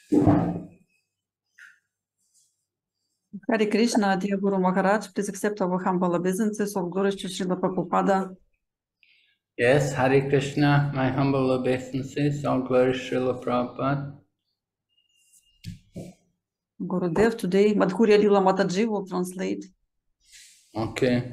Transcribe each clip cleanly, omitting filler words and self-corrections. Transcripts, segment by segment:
Hare Krishna, dear Guru Maharaj, please accept our humble obeisances. All glories to Srila Prabhupada. Yes, Hare Krishna, my humble obeisances. All glories Srila Prabhupada. Gurudev, today Madhurya Lila Mataji will translate. Okay.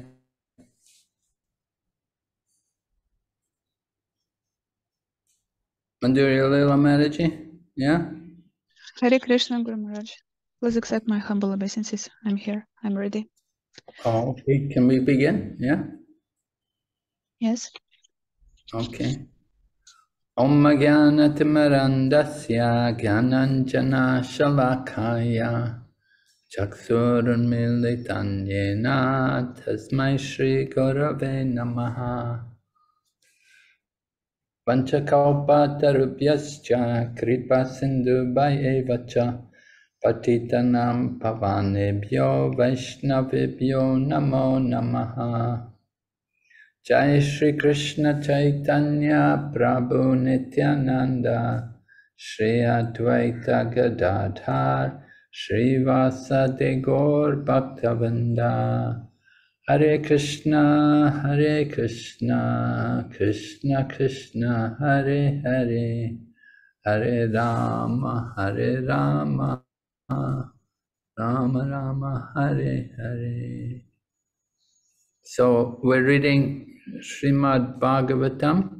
Madhurya Lila Mataji, yeah? Hare Krishna, Guru Maharaj. Please accept my humble obeisances. I'm here. I'm ready. Oh, okay. Can we begin? Yeah? Yes. Okay. Om Jnanatimarandasya Jnananjana Shalakaya Chaksurunmilitan Yena Tasmai Shri Gurave Namaha Vanchakalpatarubhyascha Kripa Sindhu Bhayevacha Patitanam Pavanebhyo Vaishnavibhyo Namo Namaha Jai Shri Krishna Chaitanya Prabhu Nityananda Shri Advaita Gadadhar Shri Vasadi Gaur Bhaktavinda Hare Krishna Krishna Krishna Hare Hare Hare Rama Rama Rama Hare Hare. So we're reading Srimad Bhagavatam,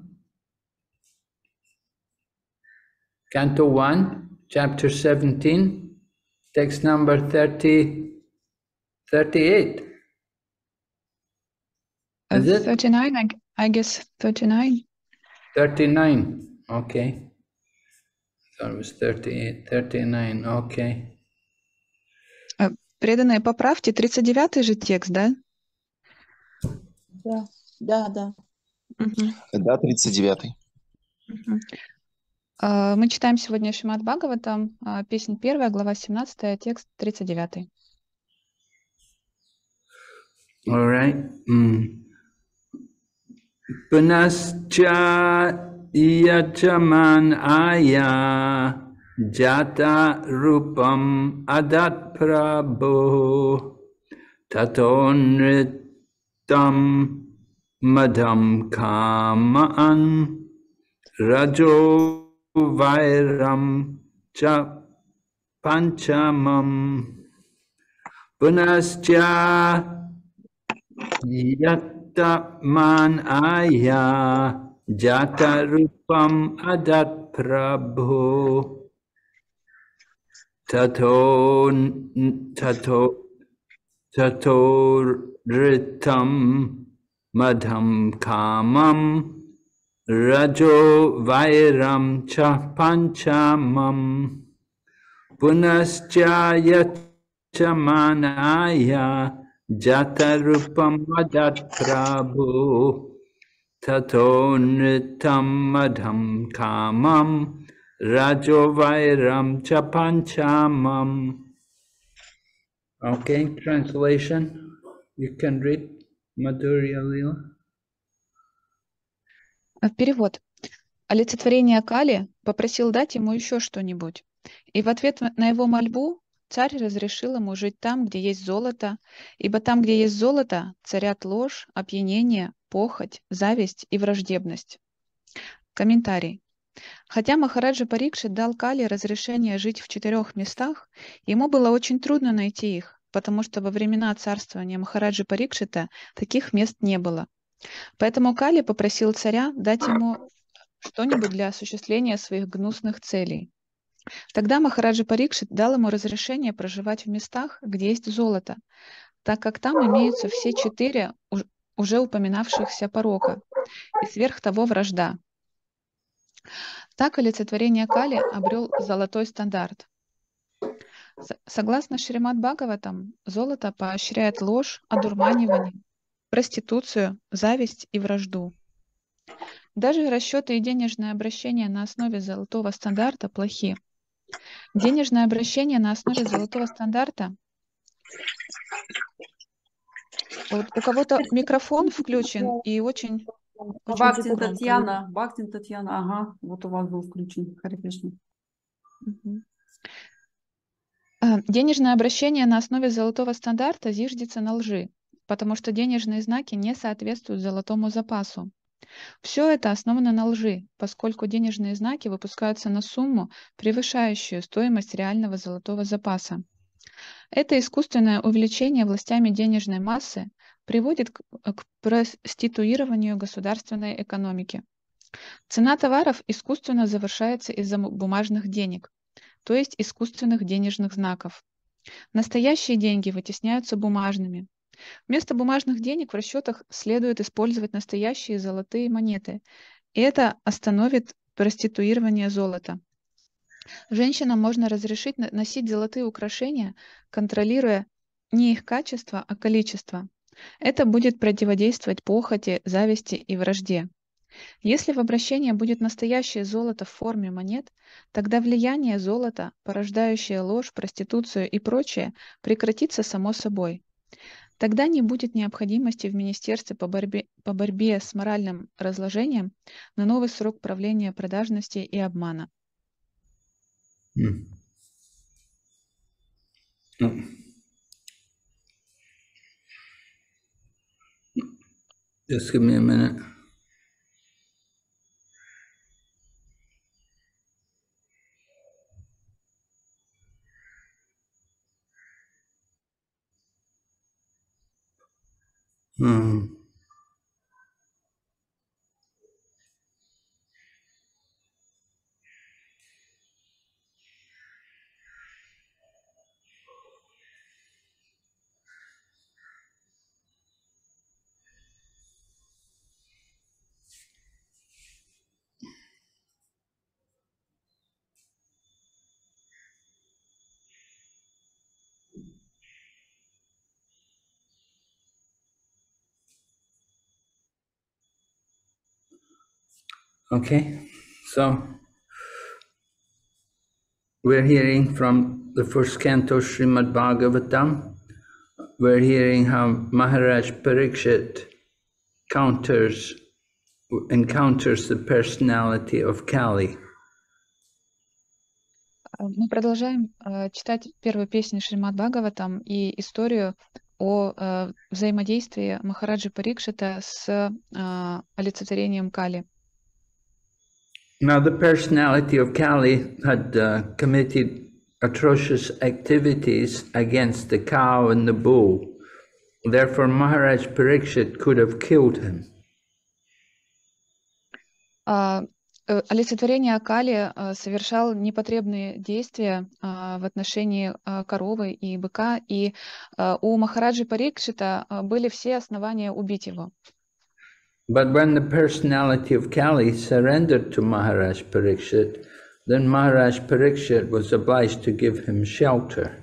Canto 1, Chapter 17, text number 38. Is it? 39, I guess 39. 39, okay. I thought it was 38, 39, okay. Преданные, поправьте, 39-й же текст, да? Да. Угу. Да, 39-й. Угу. Мы читаем сегодня Шримад Бхагаватам, песнь 1, глава 17, текст 39. All right. Punascha yachaman aya jata rupam adat prabhu tatonritam madham kamaan rajo vairam cha panchamam punascha Yatta man aya jata rupam adat prabhu tato ritam madham kamam rajo vairam cha panchamam punascha yatta man aya Jata rupam adat prabhu tato nitam madham kamam rajo vairam cha panchamam. Okay, translation. You can read Madhurya Lila. Перевод. Олицетворение Кали попросил дать ему еще что-нибудь. И в ответ на его мольбу царь разрешил ему жить там, где есть золото, ибо там, где есть золото, царят ложь, опьянение, похоть, зависть и враждебность. Комментарий. Хотя Махараджа Парикшит дал Кали разрешение жить в 4 местах, ему было очень трудно найти их, потому что во времена царствования Махараджи Парикшита таких мест не было. Поэтому Кали попросил царя дать ему что-нибудь для осуществления своих гнусных целей. Тогда Махараджа Парикшит дал ему разрешение проживать в местах, где есть золото, так как там имеются все 4 уже упоминавшихся порока, и сверх того вражда. Так олицетворение Кали обрел золотой стандарт. Согласно Шримад Бхагаватам, золото поощряет ложь, одурманивание, проституцию, зависть и вражду. Даже расчеты и денежное обращение на основе золотого стандарта плохи. Денежное обращение на основе золотого стандарта. Вот у кого-то микрофон включен и очень Бхактин громко Татьяна, ага, вот у вас был включен. Харе Кришна. Денежное обращение на основе золотого стандарта зиждется на лжи, потому что денежные знаки не соответствуют золотому запасу. Все это основано на лжи, поскольку денежные знаки выпускаются на сумму, превышающую стоимость реального золотого запаса. Это искусственное увеличение властями денежной массы приводит к проституированию государственной экономики. Цена товаров искусственно завышается из-за бумажных денег, то есть искусственных денежных знаков. Настоящие деньги вытесняются бумажными. Вместо бумажных денег в расчетах следует использовать настоящие золотые монеты, и это остановит проституирование золота. Женщинам можно разрешить носить золотые украшения, контролируя не их качество, а количество. Это будет противодействовать похоти, зависти и вражде. Если в обращении будет настоящее золото в форме монет, тогда влияние золота, порождающее ложь, проституцию и прочее, прекратится само собой. Тогда не будет необходимости в Министерстве по борьбе с моральным разложением на новый срок правления продажности и обмана. Just give me a minute. Okay, so we're hearing from the first canto Srimad Bhagavatam. We're hearing how Maharaj Parikshit encounters the personality of Kali. Мы продолжаем читать первую песню Шримад Бхагаватам и историю о взаимодействии Махараджи Парикшита с олицетворением Кали. Now, the personality of Kali had committed atrocious activities against the cow and the bull. Therefore, Maharaj Parikshit could have killed him. Олицетворение Кали совершал непотребные действия в отношении коровы и быка, и у Махараджи Парикшита были все основания убить его. But when the personality of Kali surrendered to Maharaj Parikshit, then Maharaj Parikshit was obliged to give him shelter.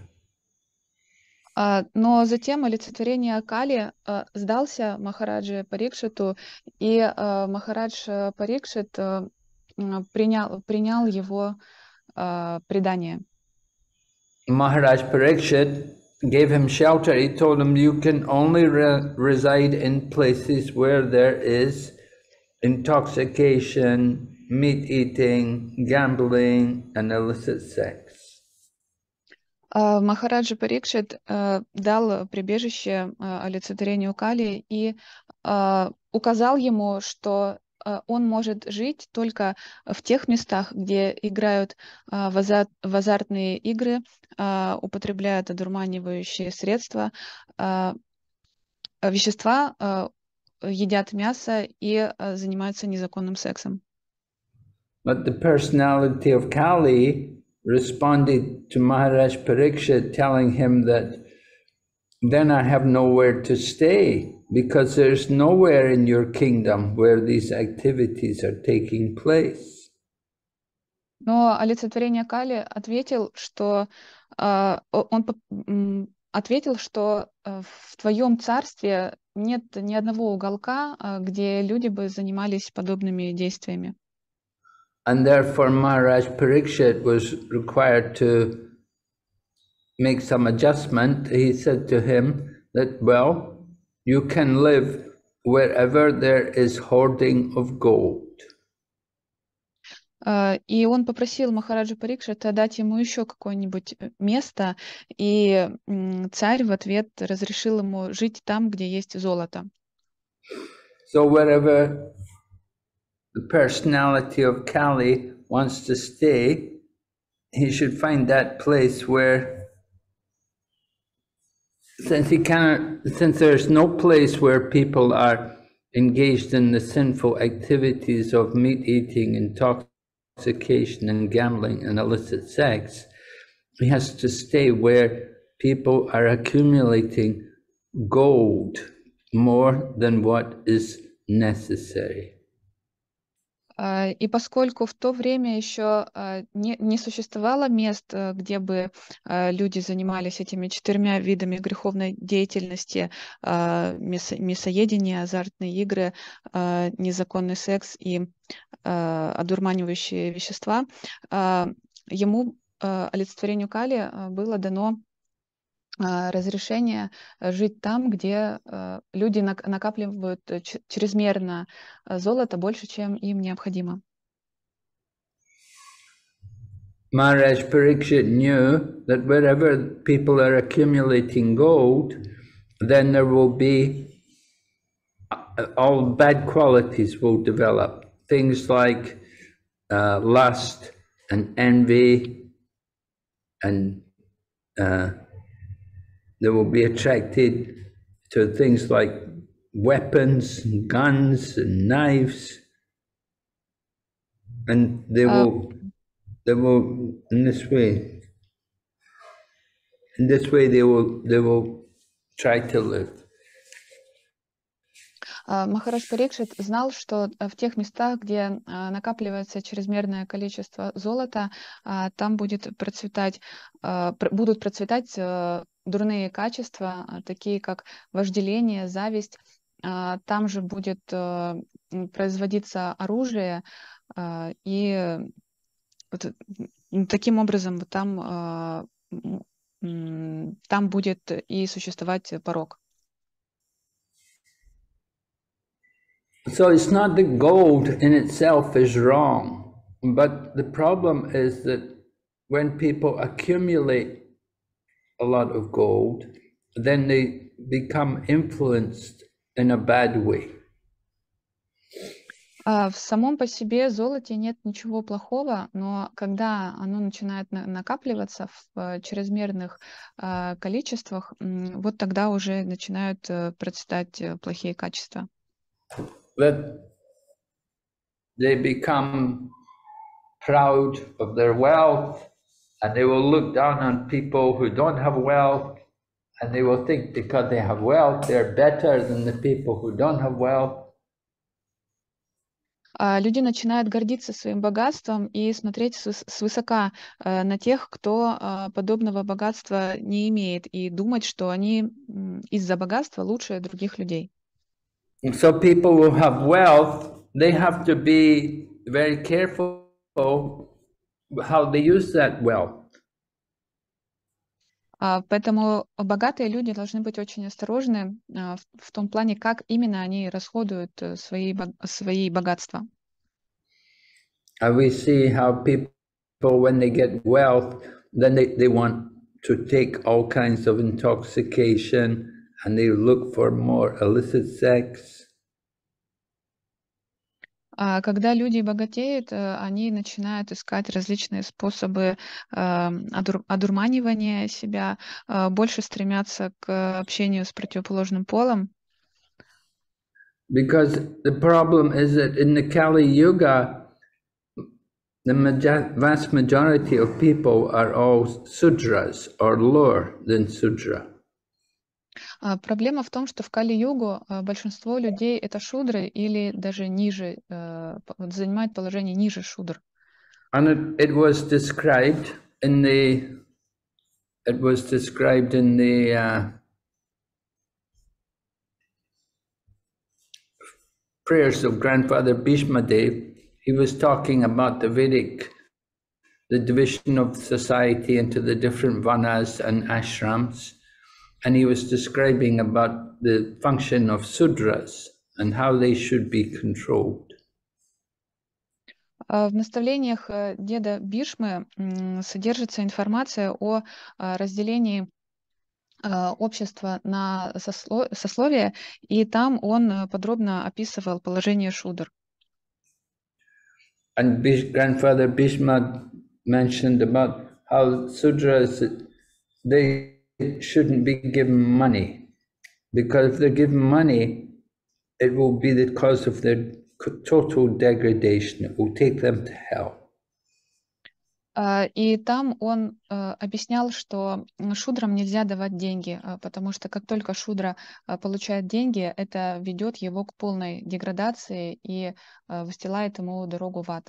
Но затем олицетворение Кали сдался Махараджи Парикшиту, и Махарадж Парикшит принял его предание. Maharaj Parikshit gave him shelter. He told him, you can only reside in places where there is intoxication, meat eating, gambling, and illicit sex. Махараджа Парикшит дал прибежище олицетворению Кали и указал ему, что он может жить только в тех местах, где играют в азартные игры, употребляют одурманивающие средства, вещества, едят мясо и занимаются незаконным сексом. But the personality of Kali responded to Maharaj Parikshit, telling him that then I have nowhere to stay, because there's nowhere in your kingdom where these activities are taking place. Но олицетворение Кали ответил, что в твоем царстве нет ни одного уголка, где люди бы занимались подобными действиями. And therefore Maharaj Parikshit was required to make some adjustment. He said to him that, well, you can live wherever there is hoarding of gold. И он попросил Махараджа Парикшита дать ему еще какое-нибудь место, и царь в ответ разрешил ему жить там, где есть золото. So wherever the personality of Kali wants to stay, he should find that place where, since there's no place where people are engaged in the sinful activities of meat eating, intoxication and gambling and illicit sex, he has to stay where people are accumulating gold more than what is necessary. И поскольку в то время еще не существовало мест, где бы люди занимались этими 4 видами греховной деятельности, мясоедение, азартные игры, незаконный секс и одурманивающие вещества, ему, олицетворению Кали, было дано разрешение жить там, где люди накапливают чрезмерно золото, больше, чем им необходимо. Maharaj Parikshit knew that wherever people are accumulating gold, then there will be all bad qualities will develop. Things like lust and envy, and they will be attracted to things like weapons, and guns, and knives, and they will in this way they will try to live. Махарадж Парикшит знал, что в тех местах, где накапливается чрезмерное количество золота, там будут процветать дурные качества, такие как вожделение, зависть. Там же будет производиться оружие, и вот таким образом там будет и существовать порок. So it's not that gold in itself is wrong, but the problem is that when people accumulate a lot of gold, then they become influenced in a bad way. В самом по себе золоте нет ничего плохого, но когда оно начинает накапливаться в чрезмерных количествах, вот тогда уже начинают процветать плохие качества. That they become proud of their wealth, and they will look down on people who don't have wealth, and they will think because they have wealth, they're better than the people who don't have wealth. Люди начинают гордиться своим богатством и смотреть свысока на тех, кто подобного богатства не имеет, и думать, что они из-за богатства лучше других людей. So people who have wealth, they have to be very careful how they use that wealth. Поэтому богатые люди должны быть очень осторожны в том плане, как именно они расходуют свои богатства. We see how people, when they get wealth, then they want to take all kinds of intoxication, and they look for more illicit sex. Когда люди богатеют, они начинают искать различные способы одурманивания себя, больше стремятся к общению с противоположным полом. Because the problem is that in the Kali Yuga, the vast majority of people are all Sudras or lower than Sudra. Проблема в том, что в Кали-югу большинство людей это шудры или даже ниже, занимают положение ниже шудр. And it was described in the prayers of Grandfather Bhishma Dev. He was talking about the division of society into the different vanas and ashrams, and he was describing about the function of sudras and how they should be controlled. В наставлениях деда Бишмы содержится информация о разделении общества на сословия, и там он подробно описывал положение шудр. And Grandfather Bhishma mentioned about how Sudras, they shouldn't be given money, because if they're given money, it will be the cause of their total degradation. It will take them to hell. И там он объяснял, что шудрам нельзя давать деньги, потому что как только шудра получает деньги, это ведет его к полной деградации и выстилает ему дорогу в ад.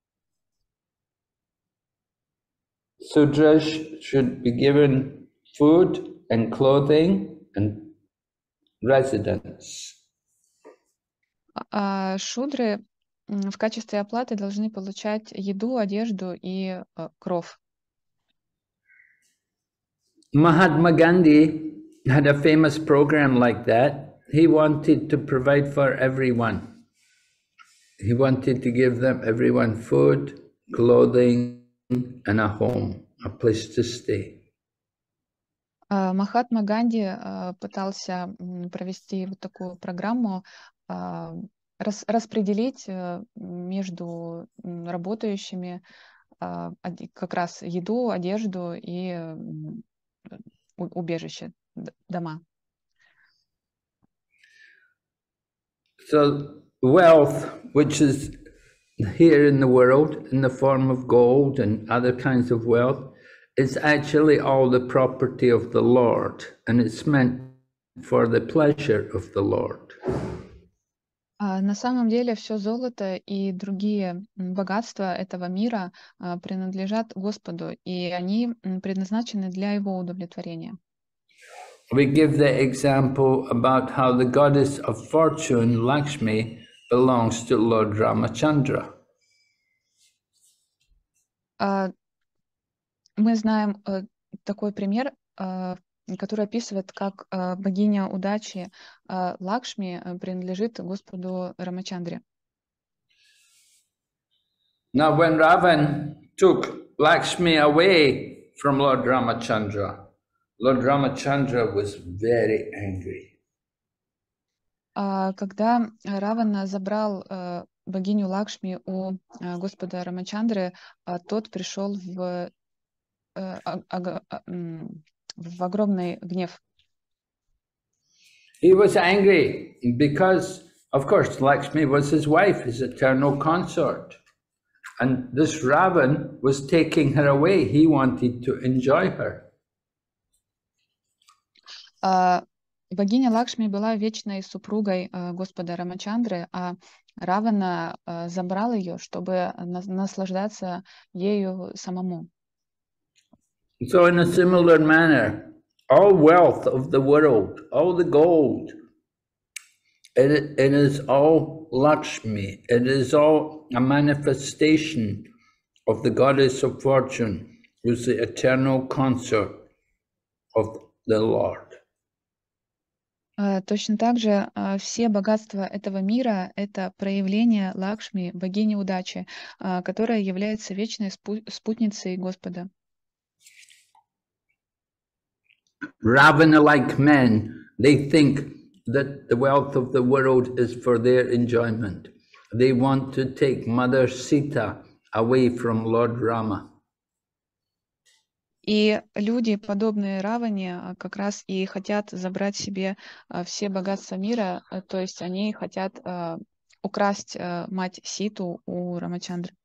Sudras should be given food and clothing and residence. Шудры в качестве оплаты должны получать еду, одежду и кров. Mahatma Gandhi had a famous program like that. He wanted to provide for everyone. He wanted to give them everyone food, clothing, and a home, a place to stay. Махатма Ганди пытался провести вот такую программу, распределить между работающими как раз еду, одежду и убежище, дома. So wealth, which is here in the world in the form of gold and other kinds of wealth, is actually all the property of the Lord, and it's meant for the pleasure of the Lord. На самом деле все золото и другие богатства этого мира принадлежат Господу, и они предназначены для Его удовлетворения. We give the example about how the goddess of fortune, Lakshmi, belongs to Lord Ramachandra. Мы знаем такой пример, который описывает, как богиня удачи Лакшми принадлежит Господу Рамачандре. Now, when Ravan took Lakshmi away from Lord Ramachandra was very angry. Когда Равана забрал богиню Лакшми у Господа Рамачандры, тот пришел в огромный гнев. He was angry because, of course, Lakshmi was his wife, his eternal consort. And this Ravan was taking her away. He wanted to enjoy her. Богиня Лакшми была вечной супругой Господа Рамачандры, а Равана забрал ее, чтобы наслаждаться ею самому. So in a similar manner, all wealth of the world, all the gold, it is all Lakshmi. It is all a manifestation of the goddess of fortune, who's the eternal consort of the Lord. Точно так же все богатства этого мира — это проявление Лакшми, богини удачи, которая является вечной спутницей Господа. Ravana-like men, they think that the wealth of the world is for their enjoyment. They want to take Mother Sita away from Lord Rama. И люди, подобные Раване, как раз и хотят забрать себе все богатства мира, то есть они хотят украсть мать Ситу у Рамачандры.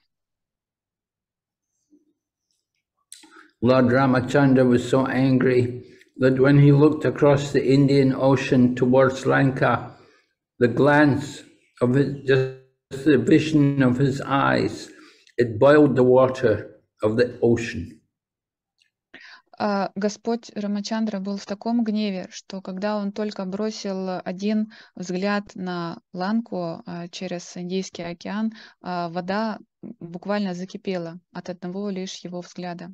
Lord Ramachandra was so angry that when he looked across the Indian Ocean towards Lanka, the glance of his, just the vision of his eyes, it boiled the water of the ocean. Господь Рамачандра был в таком гневе, что когда он только бросил один взгляд на Ланку через Индийский океан, вода буквально закипела от одного лишь его взгляда.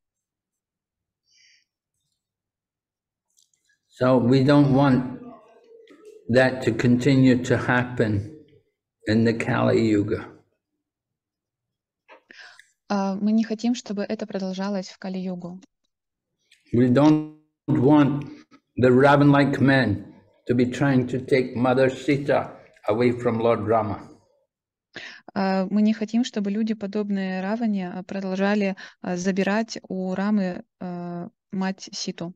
So we don't want that to continue to happen in the Kali Yuga. Мы не хотим, чтобы это продолжалось в Кали-югу. We don't want the Ravan-like men to be trying to take Mother Sita away from Lord Rama. Мы не хотим, чтобы люди, подобные Раване, продолжали забирать у Рамы мать Ситу.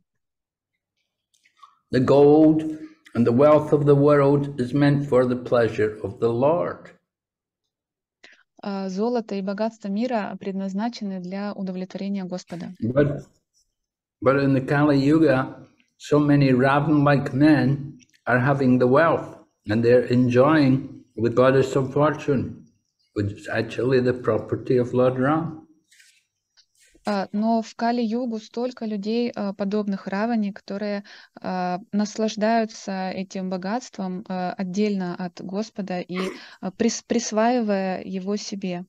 The gold and the wealth of the world is meant for the pleasure of the Lord. Золото и богатство мира предназначены для удовлетворения Господа. But in the Kali Yuga, so many Ravan-like men are having the wealth and they're enjoying the goddess of fortune, which is actually the property of Lord Ram. Но в Кали-югу столько людей, подобных Раване, которые наслаждаются этим богатством отдельно от Господа и присваивая его себе.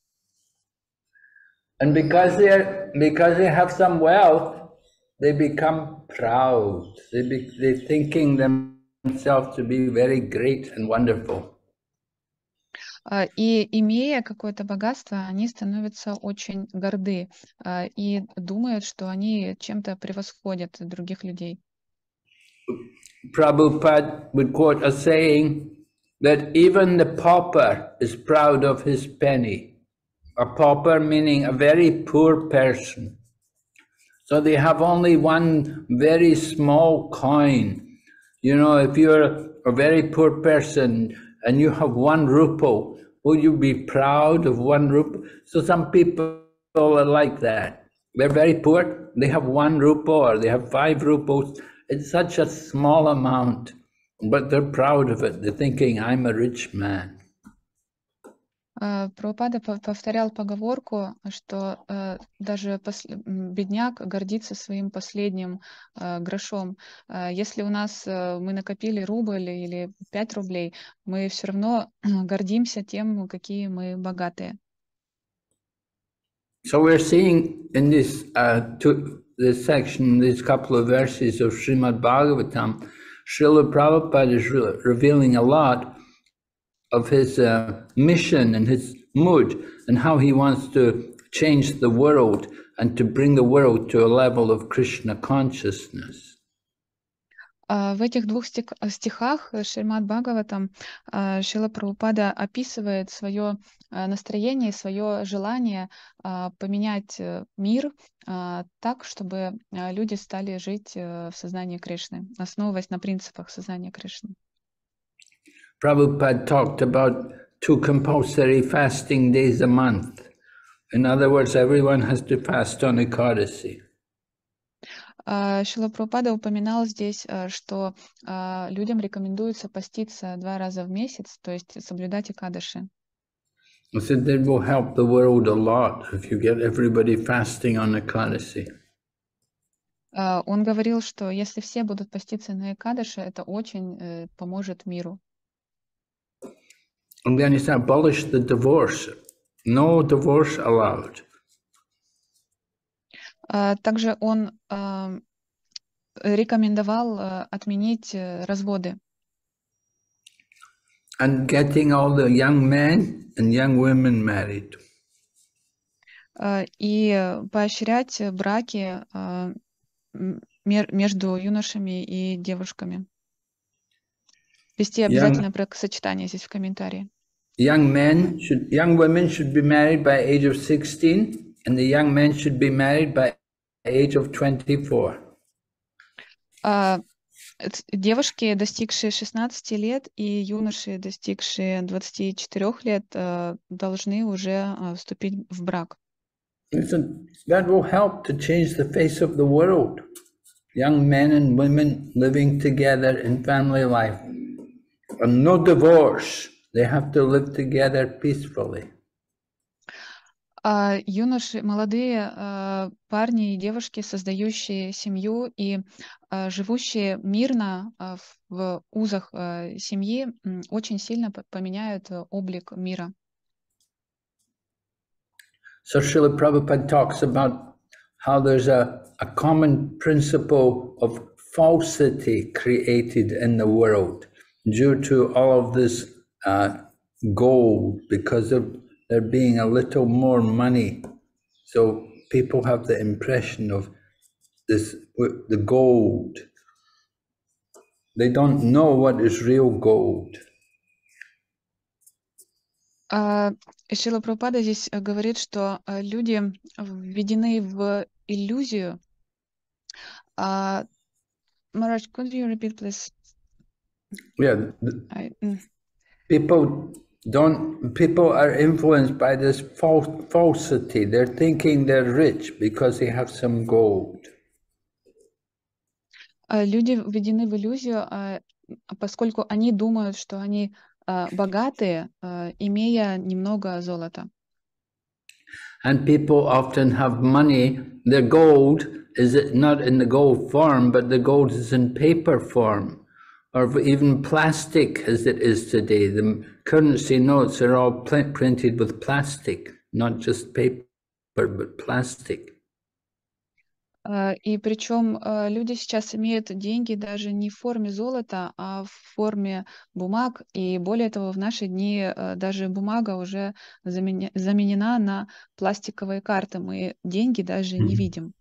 And because they have some wealth, they become proud. They're thinking themselves to be very great and wonderful. И имея какое-то богатство, они становятся очень горды и думают, что они чем-то превосходят других людей. Prabhupada would quote a saying that even the pauper is proud of his penny. A pauper meaning a very poor person. So they have only one very small coin. You know, if you're a very poor person and you have 1 rupees, will you be proud of 1 rupee? So some people are like that. They're very poor, they have 1 rupee or they have 5 rupees. It's such a small amount, but they're proud of it. They're thinking, I'm a rich man. Прабхупада повторял поговорку, что даже бедняк гордится своим последним грошом. Если у нас мы накопили рубль или 5 рублей, мы все равно гордимся тем, какие мы богатые. So we're seeing in this section, these couple of verses of Srimad Bhagavatam, Srila Prabhupada is revealing a lot of his mission and his mood and how he wants to change the world and to bring the world to a level of Krishna consciousness. В этих 2 стихах Шримад Бхагаватам Шрила Прабхупада описывает свое настроение и свое желание поменять мир так, чтобы люди стали жить в сознании Кришны, основываясь на принципах сознания Кришны. Prabhupada talked about 2 compulsory fasting days a month. In other words, everyone has to fast on Ekadasi. Шрила Прабхупада упоминал здесь, что людям рекомендуется поститься 2 раза в месяц, то есть соблюдать Экадаши. He said that will help the world a lot if you get everybody fasting on Ekadasi. Он говорил, что если все будут поститься на Экадаши, это очень поможет миру. And then he said, abolish the divorce. No divorce allowed. Также он рекомендовал отменить разводы. And getting all the young men and young women married. И поощрять браки между юношами и девушками. Вести обязательно бракосочетание здесь в комментарии. Young women should be married by age of 16, and the young men should be married by age of 24. Девушки, достигшие 16 лет, и юноши, достигшие 24 лет, должны уже вступить в брак. That will help to change the face of the world. Young men and women living together in family life. And no divorce. They have to live together peacefully. Юноши, молодые парни и девушки, создающие семью и живущие мирно в узах семьи, очень сильно поменяют облик мира. So Srila Prabhupada talks about how there's a common principle of falsity created in the world due to all of this gold, because of there being a little more money So people have the impression of this, the gold. They don't know what is real gold. Шрила Прабхупада здесь говорит, что люди введены в иллюзию. Maharaj, could you repeat, please? Yeah, I- people are influenced by this falsity. They're thinking they're rich because they have some gold. Люди введены в иллюзию, поскольку они думают, что они богатые, имея немного золота. And people often have money. Their gold is not in the gold form, but the gold is in paper form, or even plastic as it is today. The currency notes are all printed with plastic, not just paper, but plastic. И причем люди сейчас имеют деньги даже не в форме золота, а в форме бумаг. И более того, в наши дни даже бумага уже заменена на пластиковые карты. Мы деньги даже не видим.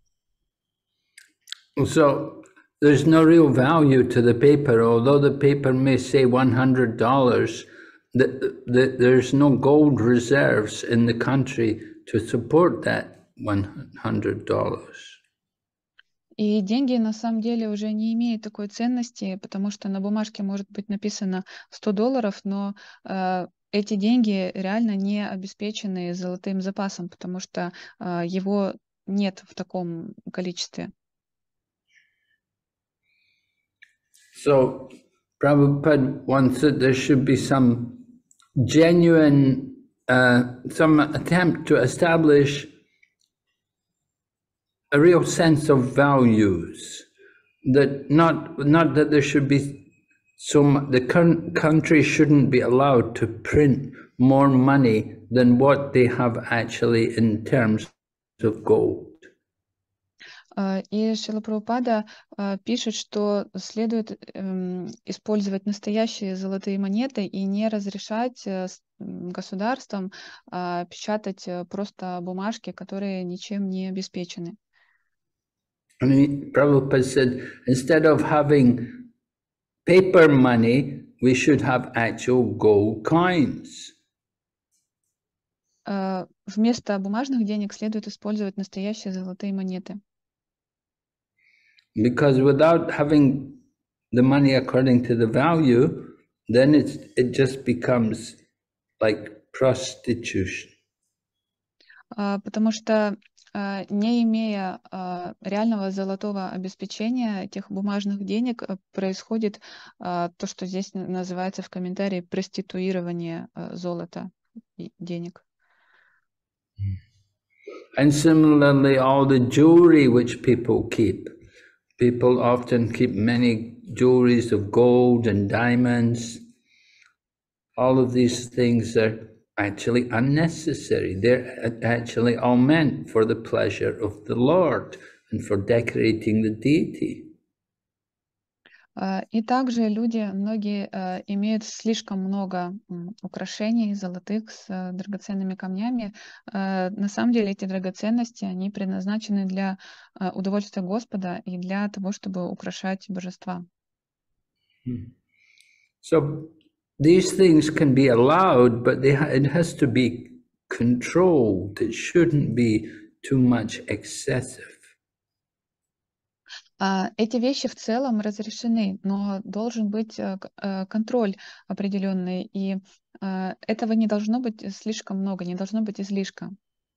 So there's no real value to the paper, although the paper may say $100. There's no gold reserves in the country to support that $100. И деньги на самом деле уже не имеют такой ценности, потому что на бумажке может быть написано $100, но эти деньги реально не обеспечены золотым запасом, потому что его нет в таком количестве. So Prabhupada wants that there should be some genuine, some attempt to establish a real sense of values, that not that there should be the current country shouldn't be allowed to print more money than what they have actually in terms of gold. И Шрила Прабхупада пишет, что следует использовать настоящие золотые монеты и не разрешать государствам печатать просто бумажки, которые ничем не обеспечены. And Prabhupada said, instead of having paper money, we should have actual gold coins. Вместо бумажных денег следует использовать настоящие золотые монеты. Because without having the money according to the value, then it just becomes like prostitution. Потому что не имея реального золотого обеспечения этих бумажных денег, происходит то, что здесь называется в комментарии проституирование золота и денег. And similarly, all the jewelry which people keep. People often keep many jewelries of gold and diamonds. All of these things are actually unnecessary. They're actually all meant for the pleasure of the Lord and for decorating the deity. И также люди, многие имеют слишком много украшений золотых с драгоценными камнями. На самом деле эти драгоценности, они предназначены для удовольствия Господа и для того, чтобы украшать божества. So these things can be allowed, but it has to be controlled. It shouldn't be too much excessive. Эти вещи в целом разрешены, но должен быть контроль определенный, и этого не должно быть слишком много, не должно быть излишка.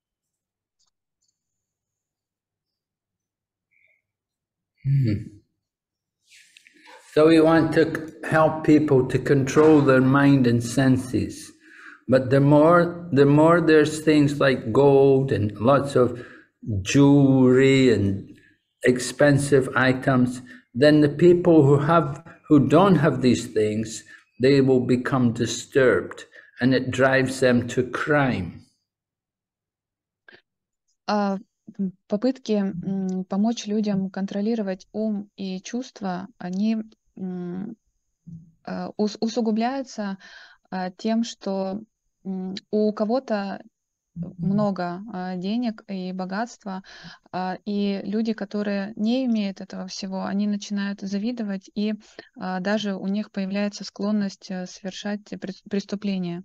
So we want to help people to control their mind and senses. But the more there's things like gold and lots of jewelry and expensive items, then the people who don't have these things, they will become disturbed, and it drives them to crime. Попытки помочь людям контролировать ум и чувства, они усугубляются тем, что у кого-то много денег и богатства, и люди, которые не имеют этого всего, они начинают завидовать, и даже у них появляется склонность совершать преступления.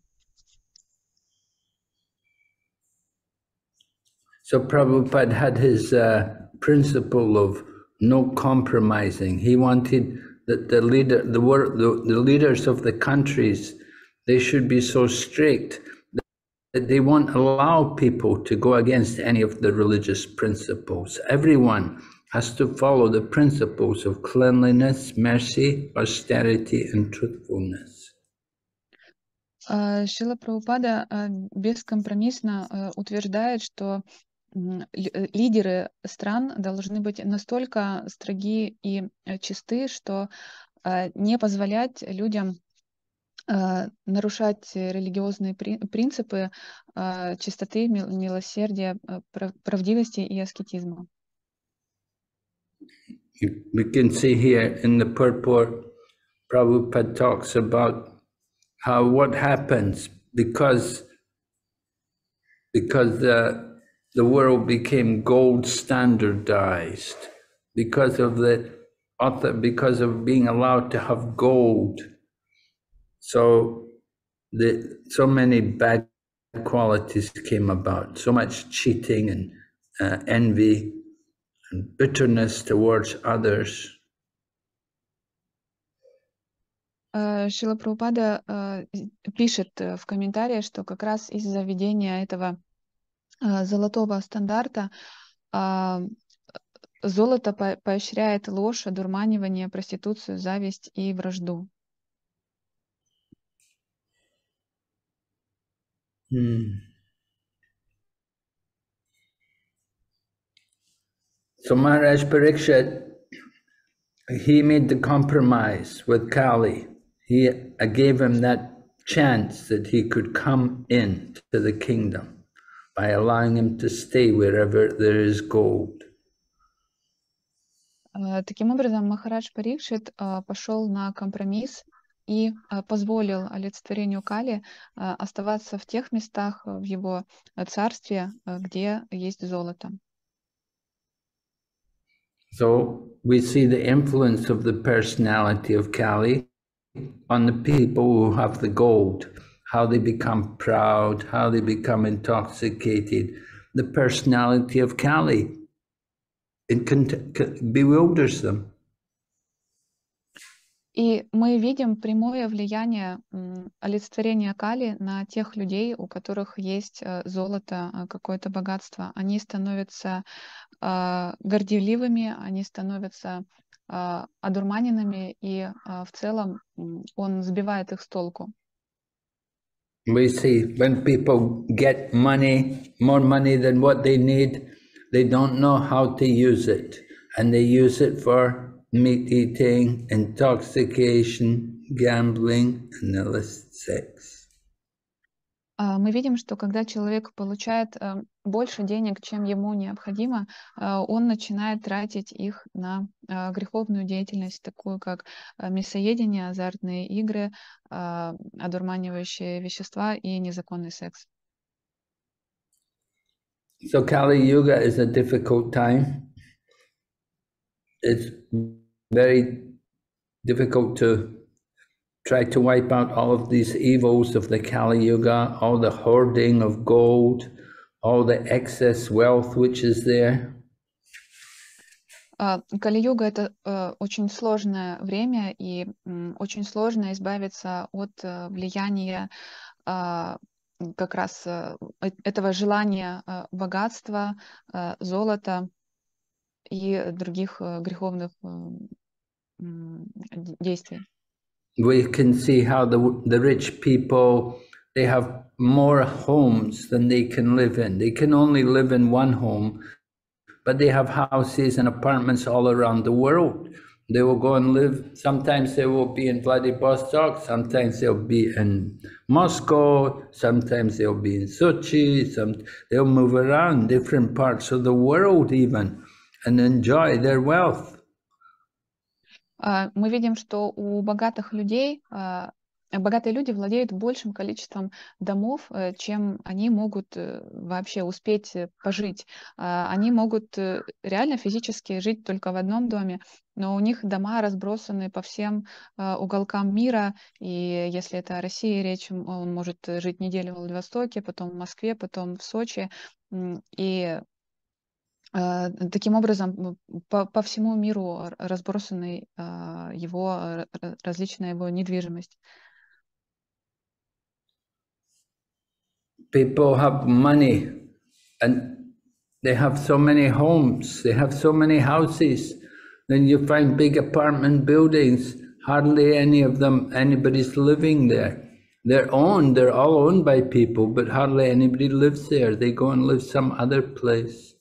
So Prabhupada had his principle of no compromising. He wanted that the leaders of the countries, they should be so strict that they won't allow people to go against any of the religious principles. Everyone has to follow the principles of cleanliness, mercy, austerity, and truthfulness. Шрила Прабхупада бескомпромиссно утверждает, что лидеры стран должны быть настолько строги и чисты, что не позволять людям нарушать религиозные принципы чистоты, милосердия, правдивости и аскетизма. We can see here in the purport, Prabhupada talks about how what happens because the world became gold standardized because of being allowed to have gold. So many bad qualities came about, so much cheating and envy and bitterness towards others. Шрила Прабхупада пишет в комментариях, что как раз из-за введения этого золотого стандарта золото поощряет ложь, одурманивание, проституцию, зависть и вражду. So Maharaj Parikshit, he made the compromise with Kali. He gave him that chance that he could come in to the kingdom by allowing him to stay wherever there is gold. Таким образом, Махарадж Парикшит пошел на компромисс и позволил олицетворению Кали оставаться в тех местах в его царстве, где есть золото. So we see the influence of the personality of Kali on the people who have the gold, how they become proud, how they become intoxicated. The personality of Kali, it bewilders them. И мы видим прямое влияние олицетворения Кали на тех людей, у которых есть золото, какое-то богатство. Они становятся горделивыми, они становятся одурманенными, и в целом он сбивает их с толку. We see when people get money, more money than what they need, they don't know how to use it, and they use it for meat eating, intoxication, gambling, and illicit sex. Мы видим, что когда человек получает больше денег, чем ему необходимо, он начинает тратить их на греховную деятельность, такую как мясоедение, азартные игры, одурманивающие вещества и незаконный секс. So Kali Yuga is a difficult time. It's very difficult to try to wipe out all of these evils of the Kali Yuga, all the hoarding of gold, all the excess wealth which is there. Кали-юга — это очень сложное время, и очень сложно избавиться от влияния как раз этого желания богатства, золота и других греховных действий. We can see how the rich people, they have more homes than they can live in. They can only live in one home, but they have houses and apartments all around the world. They will go and live, sometimes they will be in Vladivostok, sometimes they'll be in Moscow, sometimes they'll be in Sochi, they'll move around different parts of the world even and enjoy their wealth. Мы видим, что у богатых людей богатые люди владеют большим количеством домов, чем они могут вообще успеть пожить. Они могут реально физически жить только в одном доме, но у них дома разбросаны по всем уголкам мира. И если это о России речь, он может жить неделю в Владивостоке, потом в Москве, потом в Сочи. И таким образом по всему миру разбросаны его различная его недвижимость. People have money and they have so many homes, they have so many houses. Then you find big apartment buildings, hardly any of them, anybody's living there. They're all owned by people, but hardly anybody lives there. They go and live some other place.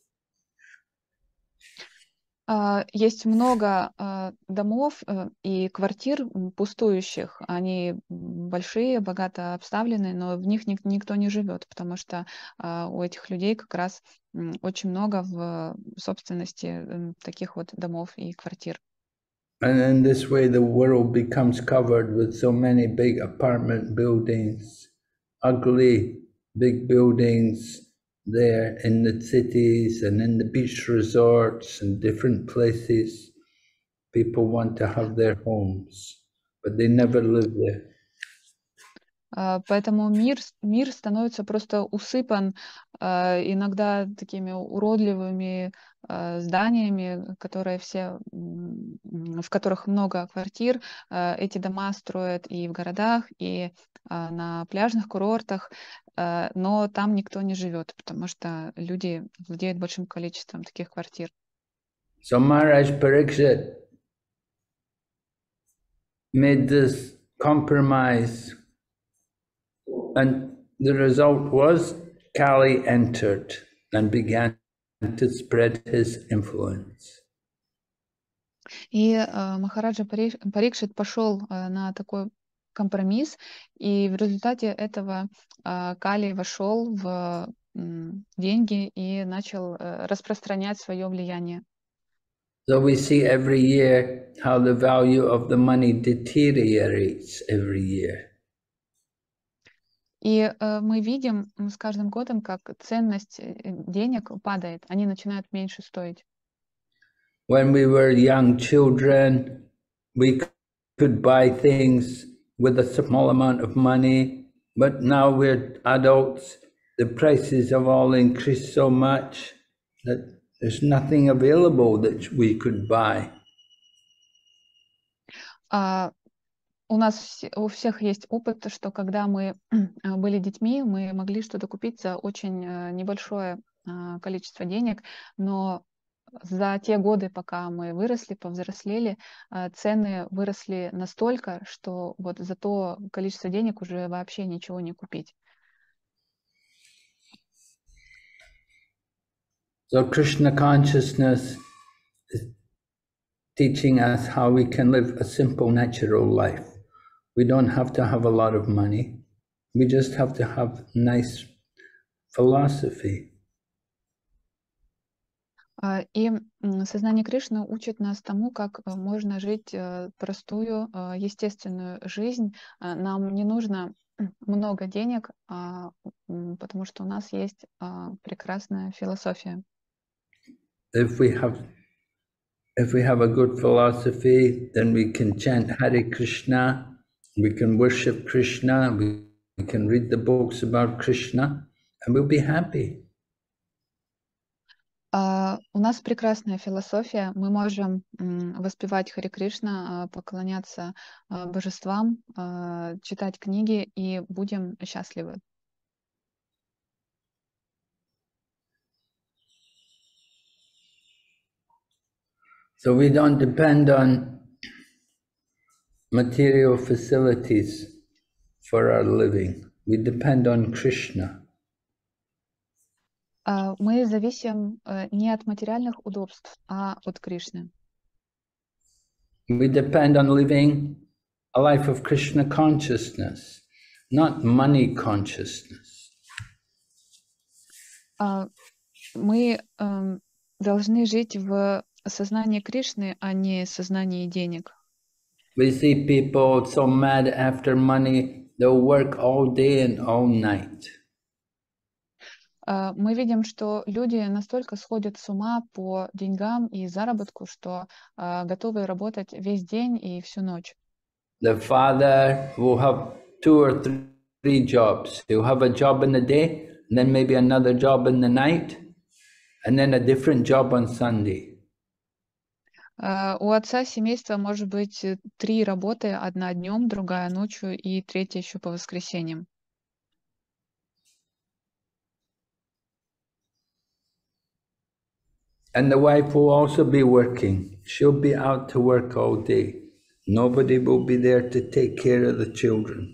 Есть много домов и квартир пустующих. Они большие, богато обставлены, но в них никто не живет, потому что у этих людей как раз очень много в собственности таких вот домов и квартир. And in this way, the world becomes covered with so many big apartment buildings, ugly big buildings there in the cities and in the beach resorts and different places. People want to have their homes, but they never live there. Поэтому мир становится просто усыпан иногда такими уродливыми зданиями, которые все, в которых много квартир. Эти дома строят и в городах, и на пляжных курортах, но там никто не живет, потому что люди владеют большим количеством таких квартир. So Maharaj Pariksit made this compromise, and the result was Kali entered and began to spread his influence. И Махараджа Парикшит пошел на такой компромисс, и в результате этого Кали вошел в деньги и начал распространять свое влияние. So we see every year how the value of the money deteriorates every year. И мы видим с каждым годом, как ценность денег падает, они начинают меньше стоить. When we were young children, we could buy things with a small amount of money, but now we're adults, the prices have all increased so much that there's nothing available that we could buy. У всех есть опыт, что когда мы были детьми, мы могли что-то купить за очень небольшое количество денег, но за те годы, пока мы выросли, повзрослели, цены выросли настолько, что вот за то количество денег уже вообще ничего не купить. So Krishna consciousness is teaching us how we can live a simple, natural life. We don't have to have a lot of money. We just have to have nice philosophy. И сознание Кришны учит нас тому, как можно жить простую, естественную жизнь. Нам не нужно много денег, потому что у нас есть прекрасная философия. If we have a good philosophy, then we can chant Hare Krishna, we can worship Krishna, we can read the books about Krishna, and we'll be happy. У нас прекрасная философия. Мы можем воспевать Харе Кришна, поклоняться божествам, читать книги и будем счастливы. So we don't depend on material facilities for our living. We depend on Krishna. Мы зависим не от материальных удобств, а от Кришны. We depend on living a life of Krishna consciousness, not money consciousness. Мы должны жить в сознании Кришны, а не сознании денег. We see people so mad after money, they'll work all day and all night. Мы видим, что люди настолько сходят с ума по деньгам и заработку, что готовы работать весь день и всю ночь. The father will have 2 or 3 jobs. He'll have a job in the day, and then maybe another job in the night, and then a different job on Sunday. У отца семейства может быть 3 работы, одна днем, другая ночью и третья еще по воскресеньям. And the wife will also be working. She'll be out to work all day. Nobody will be there to take care of the children.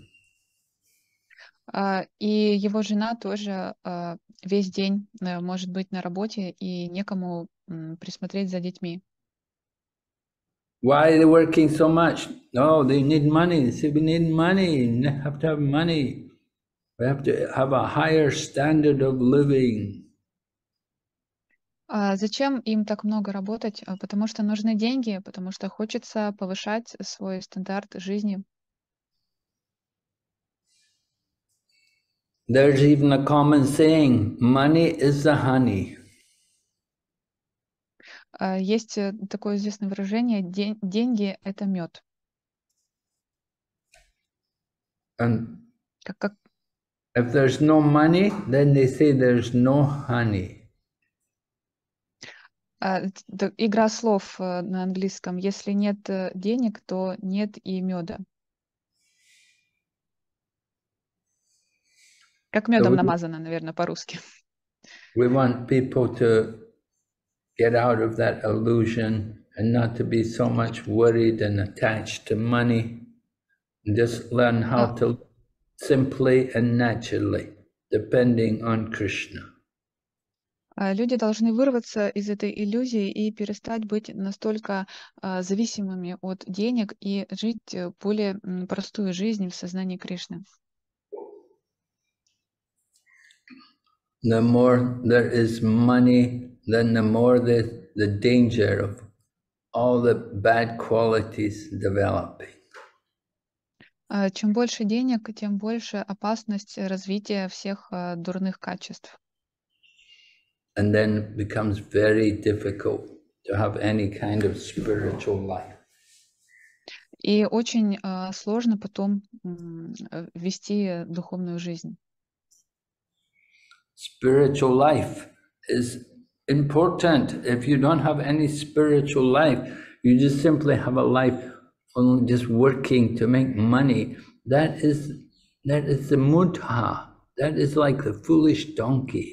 И его жена тоже весь день может быть на работе, и некому присмотреть за детьми. Why are they working so much? Oh, they need money. They say, we need money. We have to have money. We have to have a higher standard of living. Зачем им так много работать? Потому что нужны деньги, потому что хочется повышать свой стандарт жизни. There's even a common saying, money is the honey. Есть такое известное выражение: деньги — это мед. And Как if there's no money, then they say there's no honey. игра слов на английском. Если нет денег, то нет и меда. Как медом намазано, наверное, по-русски. We want people to get out of that illusion and not to be so much worried and attached to money. Just learn how to live simply and naturally, depending on Krishna. Люди должны вырваться из этой иллюзии и перестать быть настолько зависимыми от денег и жить более простую жизнь в сознании Кришны. The more there is money, then the more the danger of all the bad qualities developing. Чем больше денег, тем больше опасность развития всех дурных качеств. And then it becomes very difficult to have any kind of spiritual life. И очень сложно потом вести духовную жизнь. Spiritual life is important. If you don't have any spiritual life, you just simply have a life only just working to make money. That is the mudha. That is like the foolish donkey.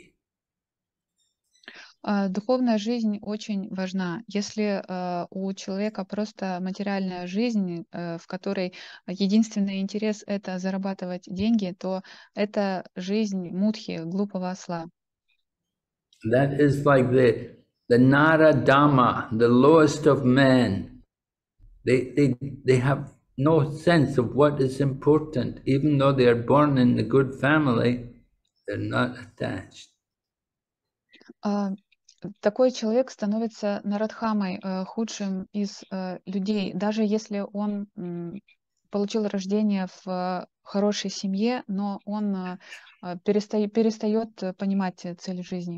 Духовная жизнь очень важна. Если у человека просто материальная жизнь, в которой единственный интерес — это зарабатывать деньги, то это жизнь мудхи, глупого осла. That is like the Naradama, the lowest of men. They have no sense of what is important. Even though they are born in a good family, they're not attached. Такой человек становится нарадхамой, худшим из людей, даже если он получил рождение в хорошей семье, но он перестает понимать цель жизни.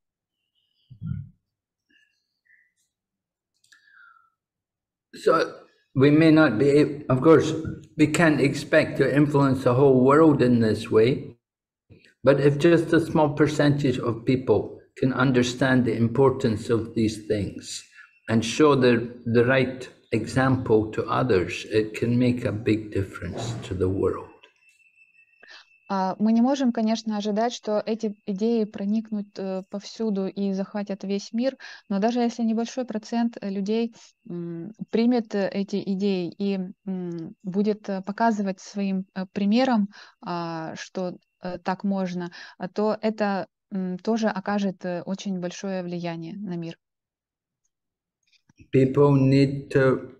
So we may not be, of course, we can't expect to influence the whole world in this way, but if just a small percentage of people can understand the importance of these things and show the right example to others, it can make a big difference to the world. Мы не можем, конечно, ожидать, что эти идеи проникнут повсюду и захватят весь мир, но даже если небольшой процент людей примет эти идеи и будет показывать своим примером, что так можно, то это тоже окажет очень большое влияние на мир. People need to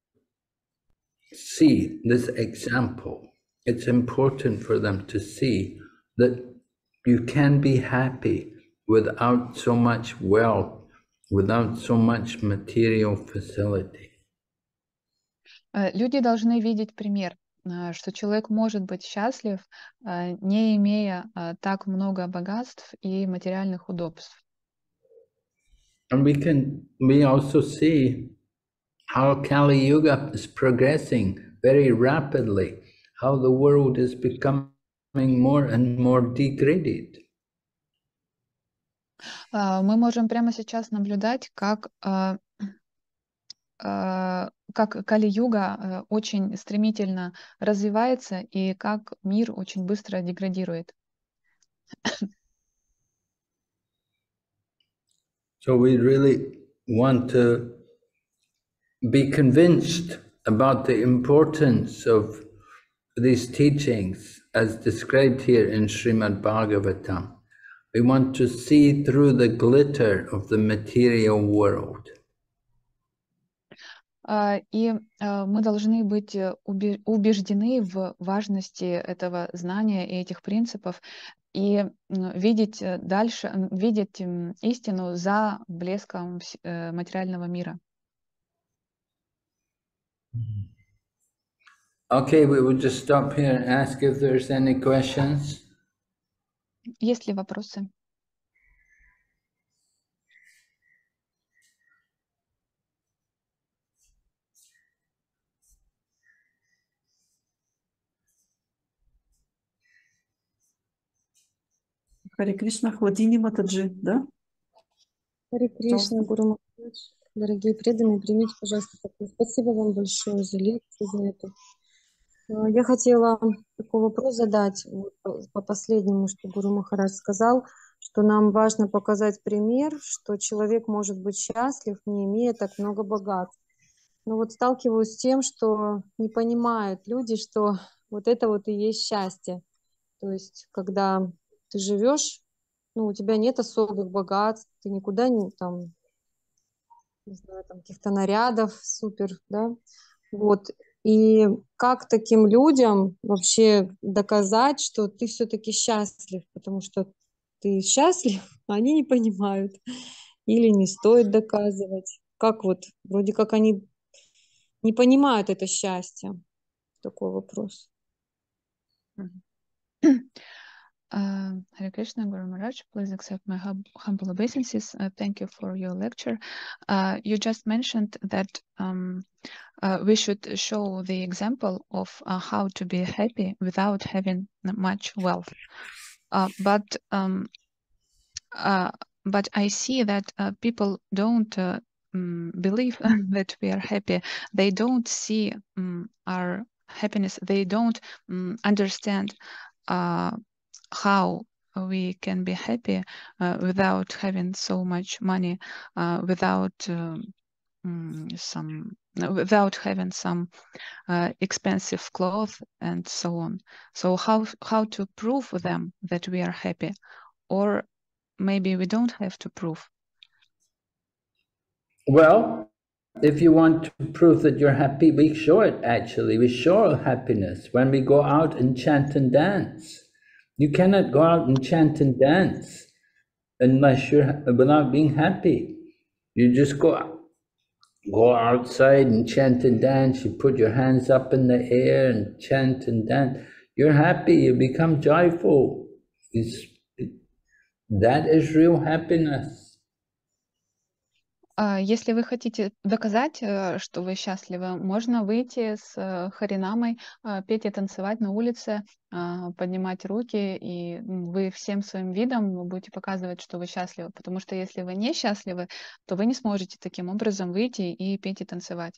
see this example. It's important for them to see that you can be happy without so much wealth, without so much material facility. Люди должны видеть пример, что человек может быть счастлив, не имея так много богатств и материальных удобств. And we also see how Kali Yuga is progressing very rapidly, how the world is becoming more and more degraded. Мы можем прямо сейчас наблюдать, как Кали-юга очень стремительно развивается и как мир очень быстро деградирует. So we really want to be convinced about the importance of these teachings as described here in Srimad Bhagavatam. We want to see through the glitter of the material world. И мы должны быть убеждены в важности этого знания и этих принципов и видеть дальше, видеть истину за блеском материального мира. Okay, we will just stop here and ask if there's any questions. Есть ли вопросы? Харе Кришна, Владимир Матаджи, да? Харе Кришна, Пожалуйста. Гуру Махарадж, дорогие преданные, примите, пожалуйста, такое. Спасибо вам большое за лекцию, за это. Я хотела такой вопрос задать вот по последнему, что Гуру Махарадж сказал, что нам важно показать пример, что человек может быть счастлив, не имея так много богатств. Но вот сталкиваюсь с тем, что не понимают люди, что вот это вот и есть счастье. То есть, когда ты живешь, ну, у тебя нет особых богатств, ты никуда не там, не знаю, там каких-то нарядов супер, да, вот. И как таким людям вообще доказать, что ты все-таки счастлив, потому что ты счастлив, а они не понимают, или не стоит доказывать. Как вот, вроде как они не понимают это счастье. Такой вопрос. Hare Krishna, Guru Maharaj, please accept my humble obeisances. Thank you for your lecture. You just mentioned that we should show the example of how to be happy without having much wealth. But I see that people don't believe that we are happy. They don't see our happiness. They don't understand how we can be happy without having so much money, without having some expensive clothes and so on. So how to prove them that we are happy, or maybe we don't have to prove? Well, if you want to prove that you're happy, we show it actually. We show happiness when we go out and chant and dance. You cannot go out and chant and dance unless you're without being happy. You just go outside and chant and dance. You put your hands up in the air and chant and dance. You're happy. You become joyful. That is real happiness. Если вы хотите доказать, что вы счастливы, можно выйти с харинамой, петь и танцевать на улице, поднимать руки, и вы всем своим видом будете показывать, что вы счастливы. Потому что если вы не счастливы, то вы не сможете таким образом выйти и петь и танцевать.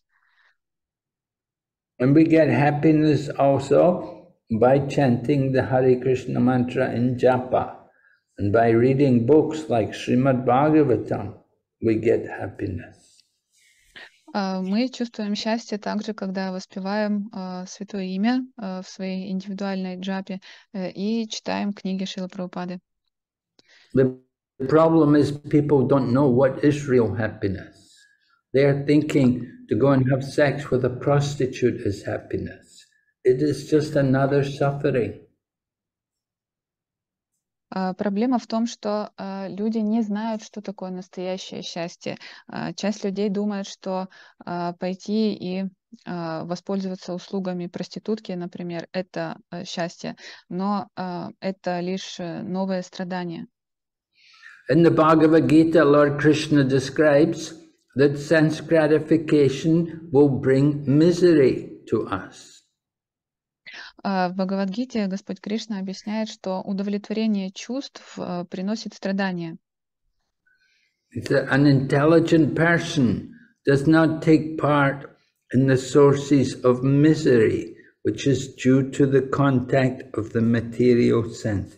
And we get happiness also by chanting the Hare Krishna mantra in japa, and by reading books like Srimad Bhagavatam. We get happiness. Мы чувствуем счастье также, когда воспеваем Святое Имя в своей индивидуальной джапе и читаем книги Шрилы Прабхупады. The problem is people don't know what is real happiness. They're thinking to go and have sex with a prostitute is happiness. It is just another suffering. Проблема в том, что люди не знают, что такое настоящее счастье. Часть людей думает, что пойти и воспользоваться услугами проститутки, например, это счастье, но это лишь новое страдание. In the Bhagavad Gita, Lord Krishna describes that sense gratification will bring misery to us. В Бхагавад-гите Господь Кришна объясняет, что удовлетворение чувств приносит страдания. An intelligent person does not take part in the sources of misery, which is due to the contact of the material senses.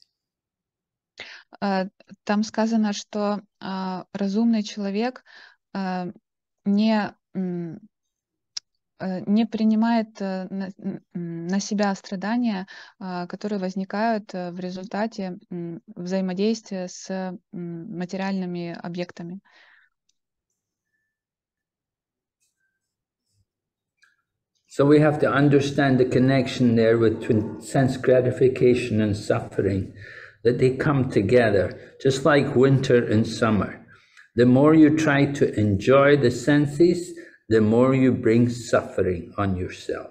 Там сказано, что разумный человек не принимает на себя страдания, которые возникают в результате взаимодействия с материальными объектами. So we have to understand the connection there between sense gratification and suffering, that they come together, just like winter and summer. The more you try to enjoy the senses, the more you bring suffering on yourself.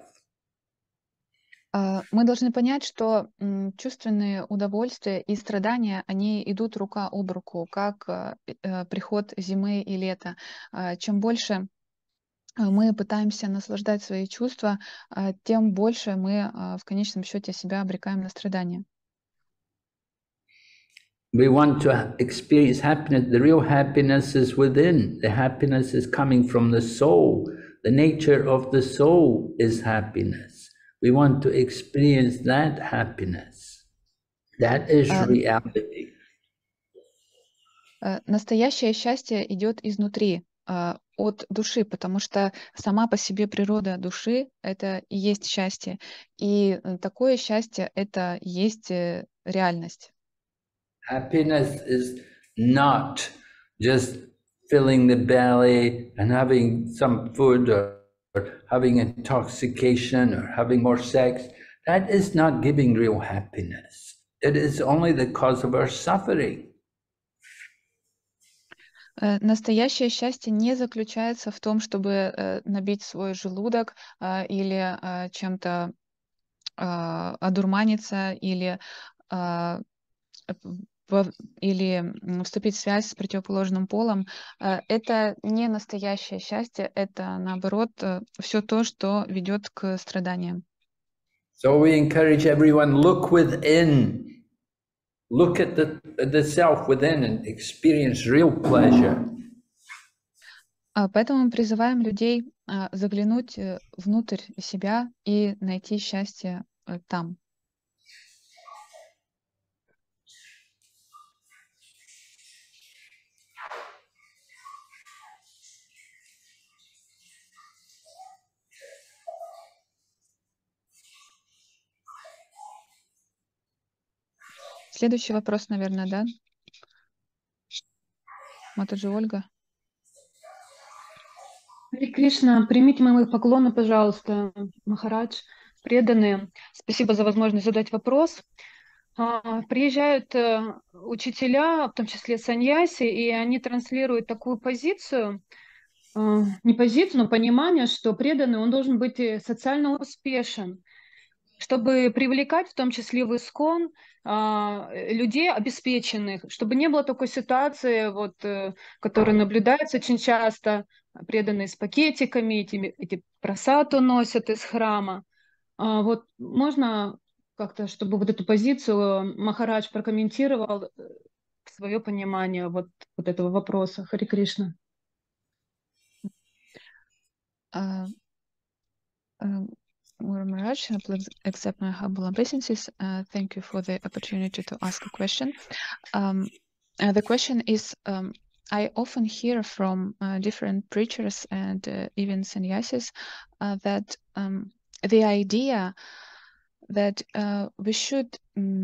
Мы должны понять, что чувственные удовольствия и страдания, они идут рука об руку, как приход зимы и лета. Чем больше мы пытаемся наслаждать свои чувства, тем больше мы в конечном счете себя обрекаем на страдания. We want to experience happiness. The real happiness is within. The happiness is coming from the soul. The nature of the soul is happiness. We want to experience that happiness. That is reality. Настоящее счастье идет изнутри, от души, потому что сама по себе природа души — это и есть счастье. И такое счастье — это и есть реальность. Happiness is not just filling the belly and having some food or having intoxication or having more sex. That is not giving real happiness. It is only the cause of our suffering. Настоящее счастье не заключается в том, чтобы набить свой желудок или чем-то одурманиться или вступить в связь с противоположным полом. Это не настоящее счастье, это, наоборот, все то, что ведет к страданиям. So we encourage everyone, look within. Look at the self within and experience real pleasure. Поэтому мы призываем людей заглянуть внутрь себя и найти счастье там. Следующий вопрос, наверное, да? Матаджи Ольга. Харе Кришна, примите мои поклоны, пожалуйста, Махарадж, преданные. Спасибо за возможность задать вопрос. Приезжают учителя, в том числе саньяси, и они транслируют такую позицию, не позицию, но понимание, что преданный, он должен быть социально успешен, чтобы привлекать, в том числе в ИСККОН, людей обеспеченных, чтобы не было такой ситуации, вот, которая наблюдается очень часто, преданные с пакетиками, эти просад уносят из храма. Вот можно как-то, чтобы вот эту позицию Махарадж прокомментировал, свое понимание вот этого вопроса. Харе Кришна. Maharaj, please accept my humble obeisances. Thank you for the opportunity to ask a question. The question is, I often hear from different preachers and even sannyasis that the idea that we should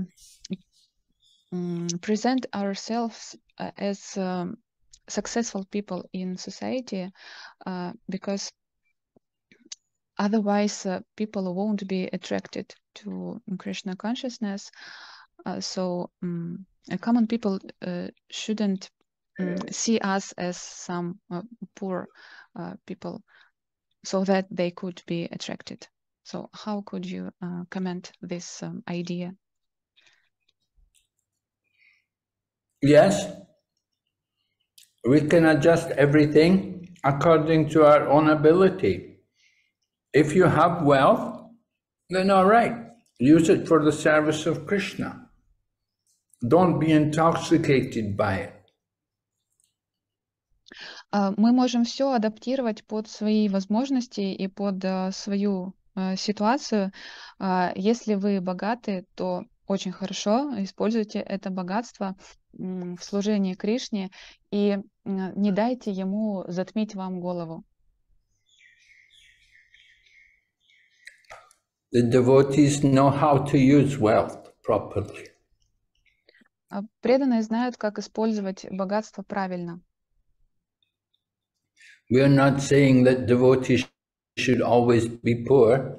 present ourselves as successful people in society because otherwise people won't be attracted to Krishna consciousness. So common people shouldn't see us as some poor people. so that they could be attracted. So how could you comment this idea? Yes, we can adjust everything according to our own ability. If you have wealth, then all right, use it for the service of Krishna. Don't be intoxicated by it. Мы можем все адаптировать под свои возможности и под свою ситуацию. Если вы богаты, то очень хорошо, используйте это богатство в служении Кришне и не дайте ему затмить вам голову. The devotees know how to use wealth properly. Преданные знают, как использовать богатство правильно. We are not saying that devotees should always be poor.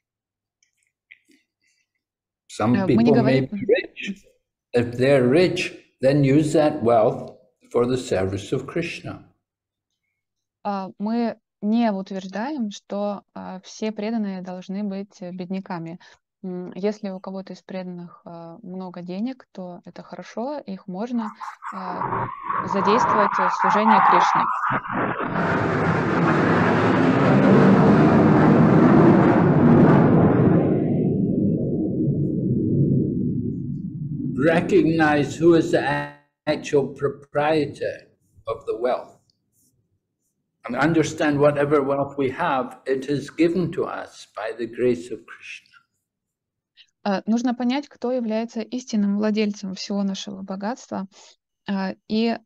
Some Мы не people may говорим, be rich. If they're rich, then use that wealth for the service of Krishna. мы не утверждаем, что все преданные должны быть бедняками. Если у кого-то из преданных много денег, то это хорошо, их можно задействовать в служении Кришне. Recognize who is the actual proprietor of the wealth. And understand whatever wealth we have, it is given to us by the grace of Krishna. Нужно понять, кто является истинным владельцем всего нашего богатства, и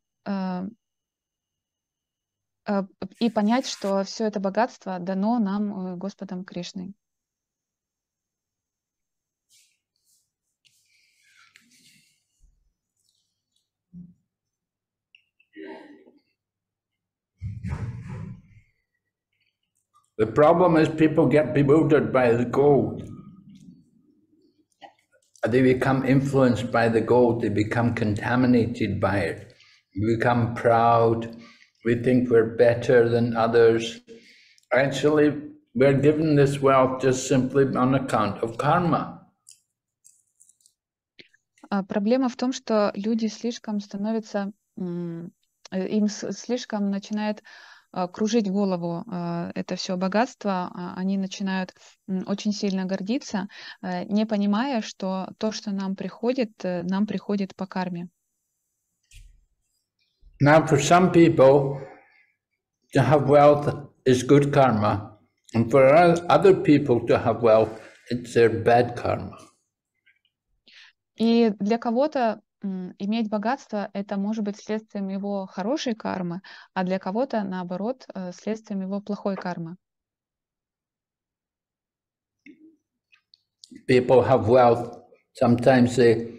понять, что все это богатство дано нам Господом Кришной. The problem is people get bewildered by the gold. They become influenced by the gold, they become contaminated by it. We become proud, we think we're better than others. Actually, we're given this wealth just simply on account of karma. Проблема в том, что люди слишком становятся, им слишком начинает кружить голову это все богатство, они начинают очень сильно гордиться, не понимая, что то, что нам приходит по карме. Now, for some people, to have wealth is good karma, and for other people to have wealth, it's their bad karma. И для кого-то иметь богатство — это может быть следствием его хорошей кармы, а для кого-то, наоборот, следствием его плохой кармы. People have wealth. Sometimes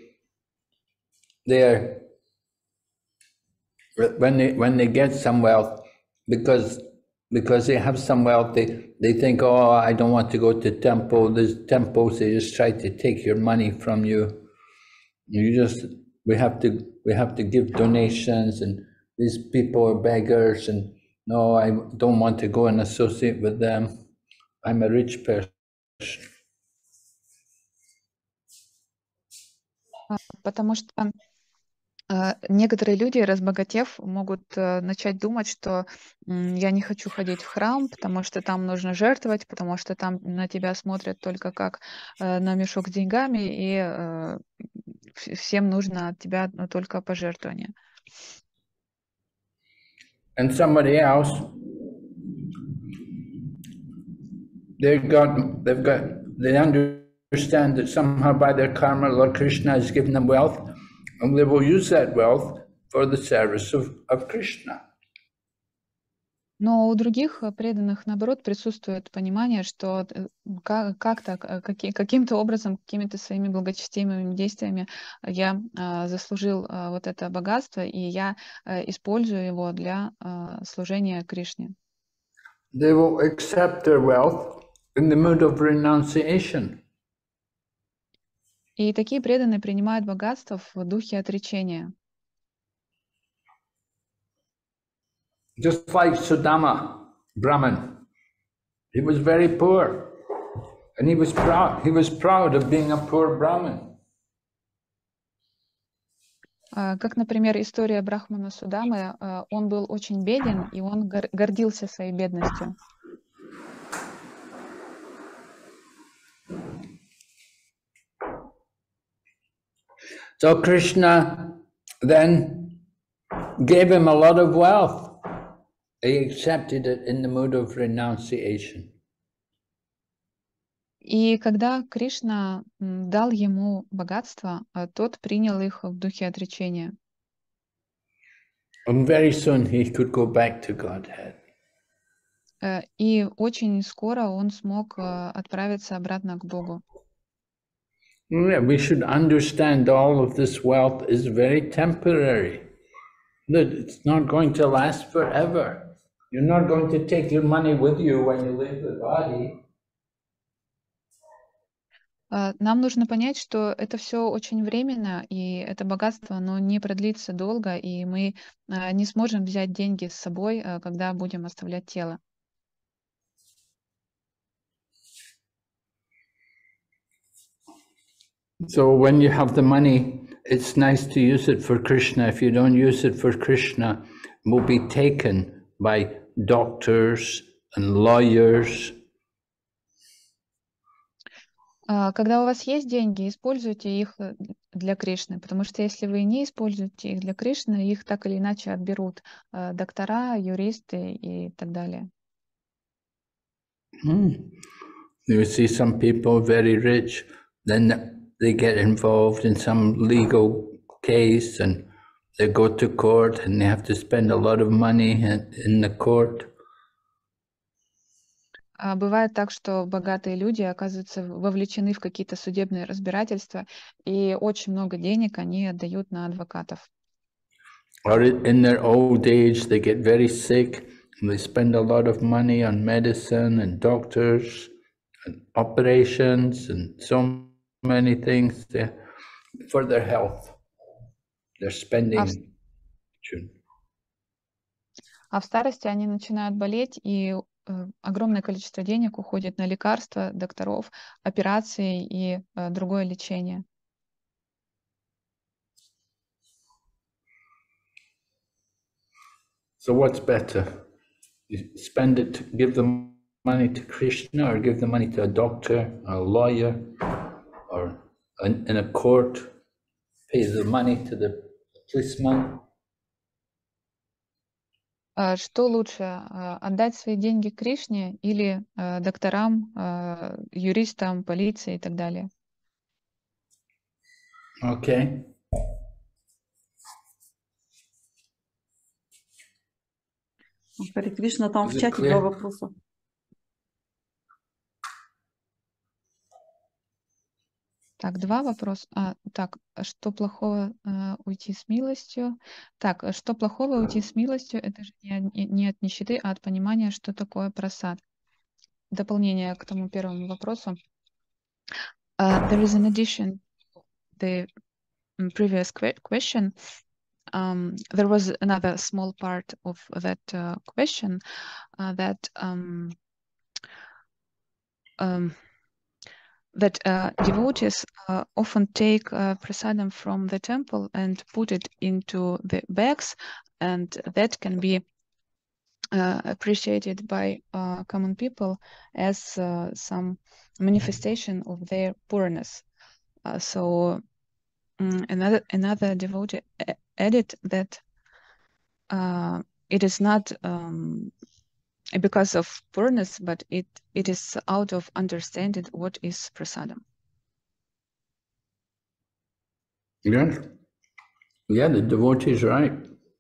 when they get some wealth, because they have some wealth, they think, oh, I don't want to go to temple. There's temples, they just try to take your money from you. We have to give donations, and these people are beggars, and no, I don't want to go and associate with them. I'm a rich person. Потому что некоторые люди, разбогатев, могут начать думать, что я не хочу ходить в храм, потому что там нужно жертвовать, потому что там на тебя смотрят только как на мешок с деньгами, и всем нужно от тебя только пожертвование. And somebody else, they understand that somehow by their karma, Lord Krishna has given them wealth, and they will use that wealth for the service of Krishna. Но у других преданных, наоборот, присутствует понимание, что каким-то образом, какими-то своими благочестивыми действиями я заслужил вот это богатство, и я использую его для служения Кришне. They will accept their wealth in the mood of renunciation. И такие преданные принимают богатство в духе отречения. Just like Sudama, Brahman. He was very poor. And he was proud of being a poor Brahmin. Как, например, история Брахмана Судамы, он был очень беден, и он гордился своей бедностью. So Krishna then gave him a lot of wealth. He accepted it in the mood of renunciation. И когда Кришна дал ему богатство, тот принял их в духе отречения. And very soon he could go back to Godhead. И очень скоро он смог отправиться обратно к Богу. We should understand all of this wealth is very temporary. That it's not going to last forever. You're not going to take your money with you when you leave the body. Нам нужно понять, что это все очень временно, и это богатство, оно не продлится долго, и мы не сможем взять деньги с собой, когда будем оставлять тело. So when you have the money, it's nice to use it for Krishna. If you don't use it for Krishna, it will be taken by doctors and lawyers. Когда у вас есть деньги, используйте их для Кришны, потому что если вы не используете их для Кришны, их так или иначе отберут доктора, юристы и так далее. You see some people very rich, then they get involved in some legal case and they go to court and they have to spend a lot of money in the court. Бывает так, что богатые люди оказываются вовлечены в какие-то судебные разбирательства, и очень много денег они отдают на адвокатов. Or in their old age, they get very sick and they spend a lot of money on medicine and doctors and operations and so many things for their health. They're spending. А в старости они начинают болеть, и огромное количество денег уходит на лекарства, докторов, операции и другое лечение. So what's better? You spend it, give the money to Krishna, or give the money to a doctor, a lawyer, or in a court, pay the money to the policeman? Что лучше, отдать свои деньги Кришне или докторам, юристам, полиции и так далее? Okay. Харе Кришна, там в Is it чате clear? два вопроса. Так, два вопроса. Так, что плохого уйти с милостью? Так, что плохого уйти с милостью? Это же не от нищеты, а от понимания, что такое прасад. Дополнение к тому первому вопросу. There is an addition to the previous question. There was another small part of that question that devotees often take prasadam from the temple and put it into the bags, and that can be appreciated by common people as some manifestation of their poorness. So another devotee added that it is not because of poorness, but it is out of understanding what is prasadam. Yeah. Yeah, the devotee is right.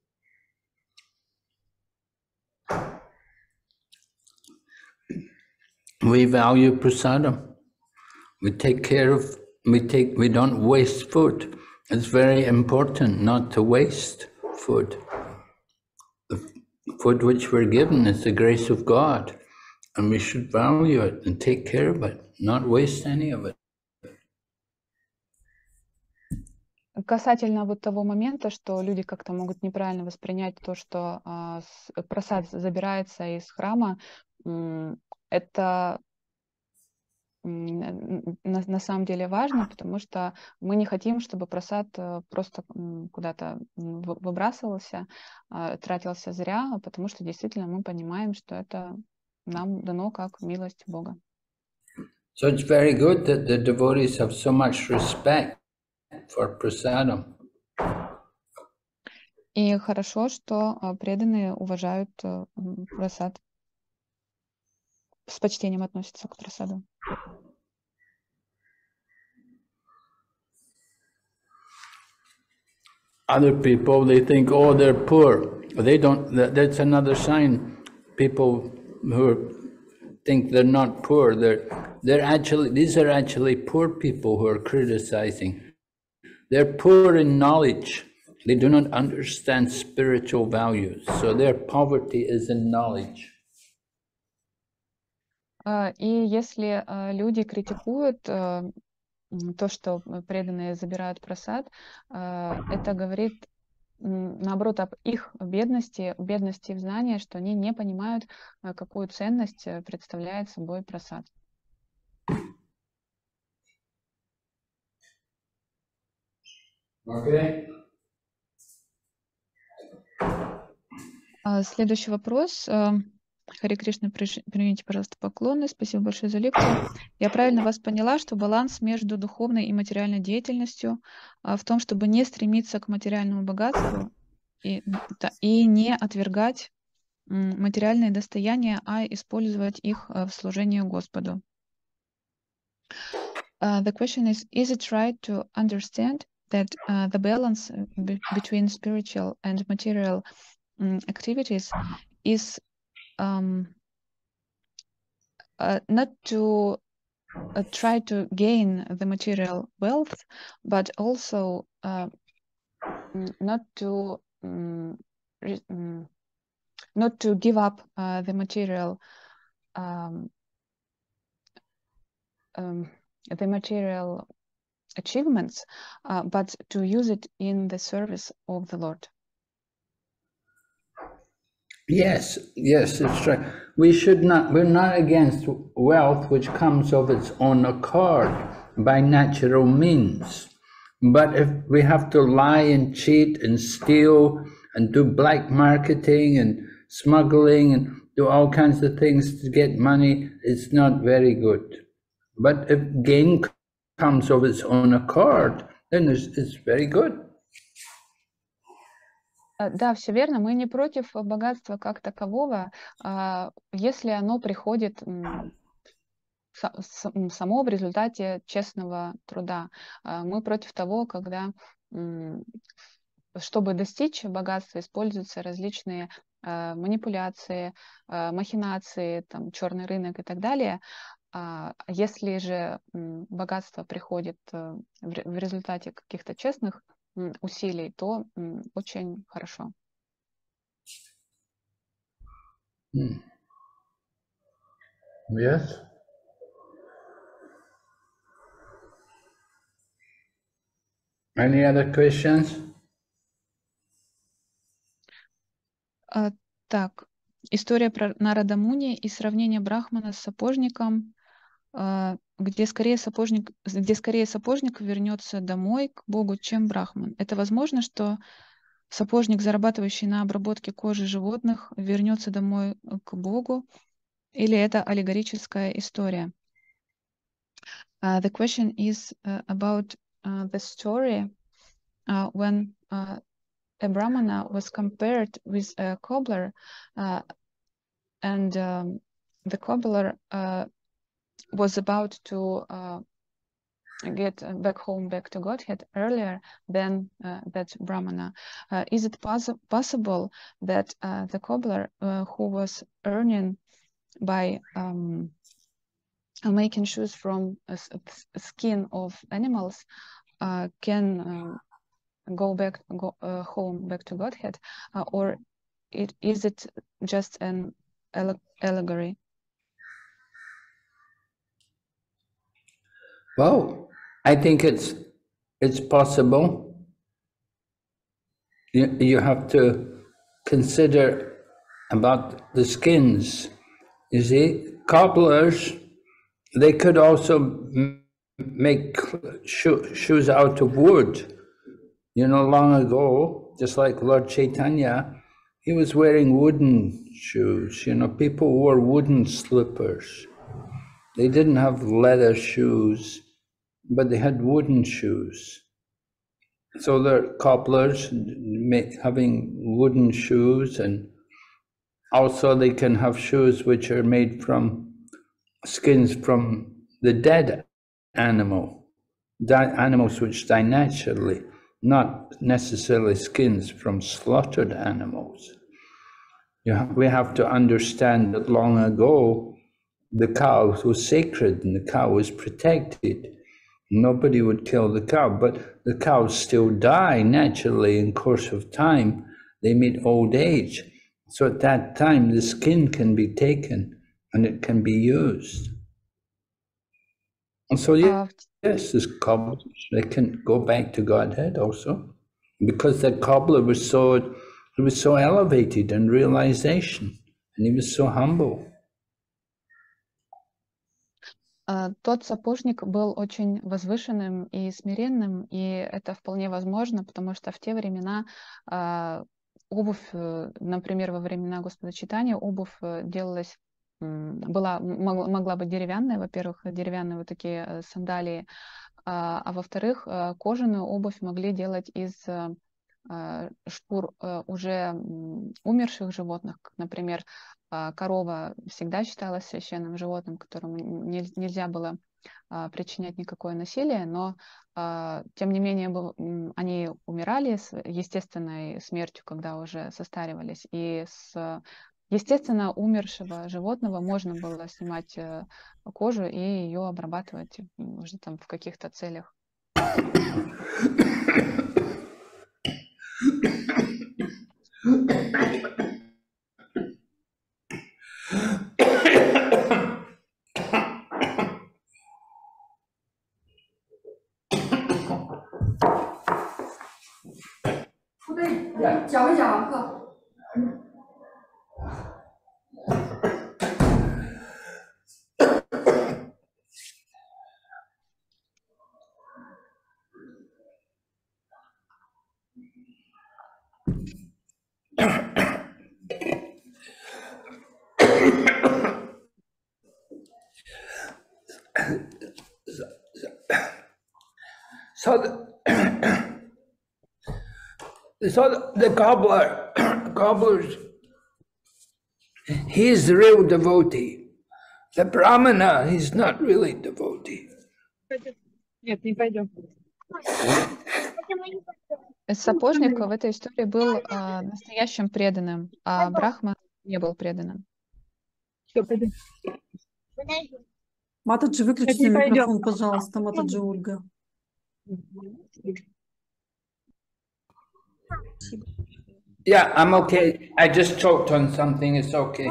We value prasadam. We take care of, we don't waste food. It's very important not to waste food. The food which we're given is the grace of God, and we should value it and take care of it, not waste any of it. Касательно вот того момента, что люди как-то могут неправильно воспринять то, что прасад забирается из храма, Это на самом деле важно, потому что мы не хотим, чтобы просад просто куда-то выбрасывался, тратился зря, потому что действительно мы понимаем, что это нам дано как милость Бога. So it's very good that the devotees have so much respect for prasadam. И хорошо, что преданные уважают прасад, с почтением относятся к прасаду. Other people, they think, oh, they're poor. They don't. That's another sign. People who think they're not poor, they're actually, these are actually poor people who are criticizing. They're poor in knowledge. They do not understand spiritual values. So their poverty is in knowledge. И если люди критикуют то, что преданные забирают прасад, это говорит, наоборот, об их бедности в знании, что они не понимают, какую ценность представляет собой прасад. Okay. Следующий вопрос. Харе Кришна, примите, пожалуйста, поклоны. Спасибо большое за лекцию. Я правильно вас поняла, что баланс между духовной и материальной деятельностью в том, чтобы не стремиться к материальному богатству и не отвергать материальные достояния, а использовать их в служении Господу. The question is it right to understand that the balance between spiritual and material activities is not to try to gain the material wealth, but also not to give up the material achievements, but to use it in the service of the Lord. Yes, it's right. We're not against wealth which comes of its own accord by natural means. But if we have to lie and cheat and steal and do black marketing and smuggling and do all kinds of things to get money, it's not very good. But if gain comes of its own accord, then it's very good. Да, все верно. Мы не против богатства как такового, если оно приходит само в результате честного труда. Мы против того, когда, чтобы достичь богатства, используются различные манипуляции, махинации, там, черный рынок и так далее. Если же богатство приходит в результате каких-то честных усилий, то очень хорошо. Yes. Any other questions? Так, история про Нарада Муни и сравнение Брахмана с сапожником, где скорее сапожник вернется домой к Богу, чем Брахман. Это возможно, что сапожник, зарабатывающий на обработке кожи животных, вернется домой к Богу, или это аллегорическая история? The question is about the story when a Brahmana was compared with a cobbler, and the cobbler was about to get back home, back to Godhead earlier than that Brahmana. Is it possible that the cobbler who was earning by making shoes from skin of animals can go home, back to Godhead, or is it just an allegory? Well, I think it's possible. You have to consider about the skins. You see, cobblers, they could also make shoes out of wood. You know, long ago, just like Lord Chaitanya, he was wearing wooden shoes. You know, people wore wooden slippers. They didn't have leather shoes, but they had wooden shoes. So they're cobblers having wooden shoes, and also they can have shoes which are made from skins from the dead animal, animals which die naturally, not necessarily skins from slaughtered animals. We have to understand that long ago, the cow was sacred and the cow was protected. Nobody would kill the cow, but the cows still die naturally in course of time. They meet old age. So at that time, the skin can be taken and it can be used. And so yes, this cobbler, they can go back to Godhead also, because that cobbler was so elevated in realization, and he was so humble. Тот сапожник был очень возвышенным и смиренным, и это вполне возможно, потому что в те времена обувь, например, во времена Господа Чайтаньи, обувь делалась, могла быть деревянная, во-первых, деревянные вот такие сандалии, а во-вторых, кожаную обувь могли делать из шкур уже умерших животных. Например, корова всегда считалась священным животным, которому нельзя было причинять никакое насилие, но тем не менее они умирали с естественной смертью, когда уже состаривались. И с естественно умершего животного можно было снимать кожу и ее обрабатывать уже там в каких-то целях. So the cobblers, he is the real devotee. The Brahmana, he's not really devotee. Нет, не пойдем. Сапожник в этой истории был настоящим преданным, а Брахма не был преданным. Все, пойдем. Матаджи, выключите не пойдем. микрофон, пожалуйста, Матаджи Ольга. Yeah, I'm okay. I just choked on something. It's okay.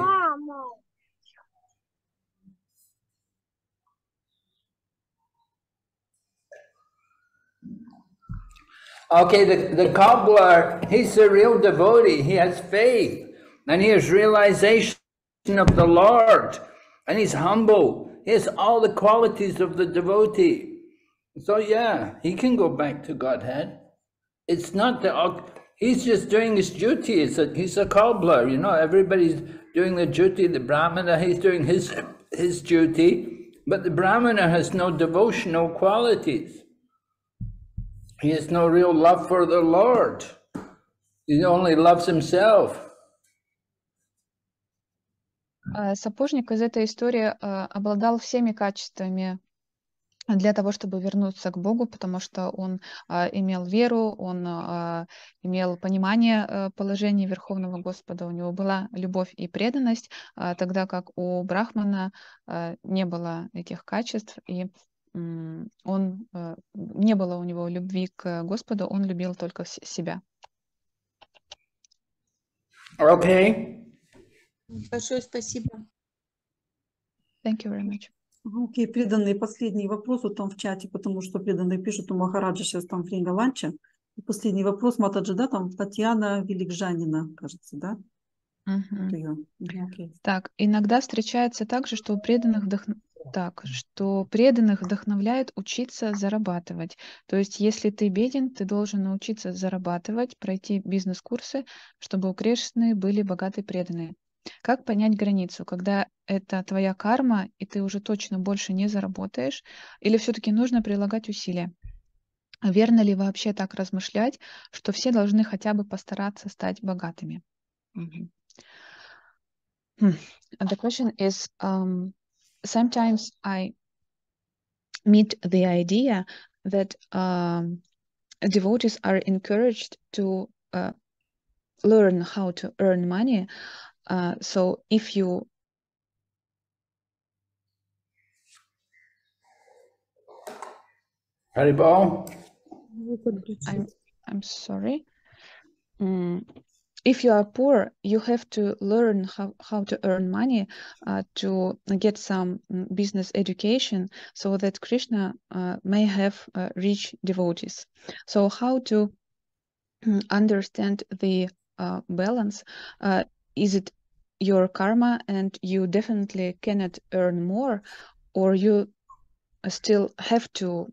Okay, the cobbler, he's a real devotee. He has faith and he has realization of the Lord, and he's humble. He has all the qualities of the devotee. So yeah, he can go back to Godhead. It's not he's just doing his duty. He's a cobbler, you know, everybody's doing the duty. The Brahmana, he's doing his duty, but the Brahmana has no devotional qualities. He has no real love for the Lord. He only loves himself. Сапожник из этой истории обладал всеми качествами для того, чтобы вернуться к Богу, потому что он имел веру, он имел понимание положения Верховного Господа, у него была любовь и преданность, тогда как у Брахмана не было этих качеств, и он, не было у него любви к Господу, он любил только себя. Okay. Большое спасибо. Thank you very much. Окей, преданные, последний вопрос вот там в чате, потому что преданные пишут, у Махараджа сейчас там время ланча. И последний вопрос, Матаджи, да, там Татьяна Великжанина, кажется, да? Мгм. to you. Окей. Так, иногда встречается также, что преданных вдохновляет учиться зарабатывать. То есть, если ты беден, ты должен научиться зарабатывать, пройти бизнес-курсы, чтобы у Кришны были богатые преданные. Как понять границу, когда это твоя карма, и ты уже точно больше не заработаешь, или все-таки нужно прилагать усилия? А верно ли вообще так размышлять, что все должны хотя бы постараться стать богатыми? Мгм. And the question is, sometimes I meet the idea that devotees are encouraged to learn how to earn money. So if you Haribol? Вы подключите. I'm sorry. If you are poor, you have to learn how to earn money to get some business education so that Krishna may have rich devotees. So how to understand the balance? Is it your karma and you definitely cannot earn more, or you still have to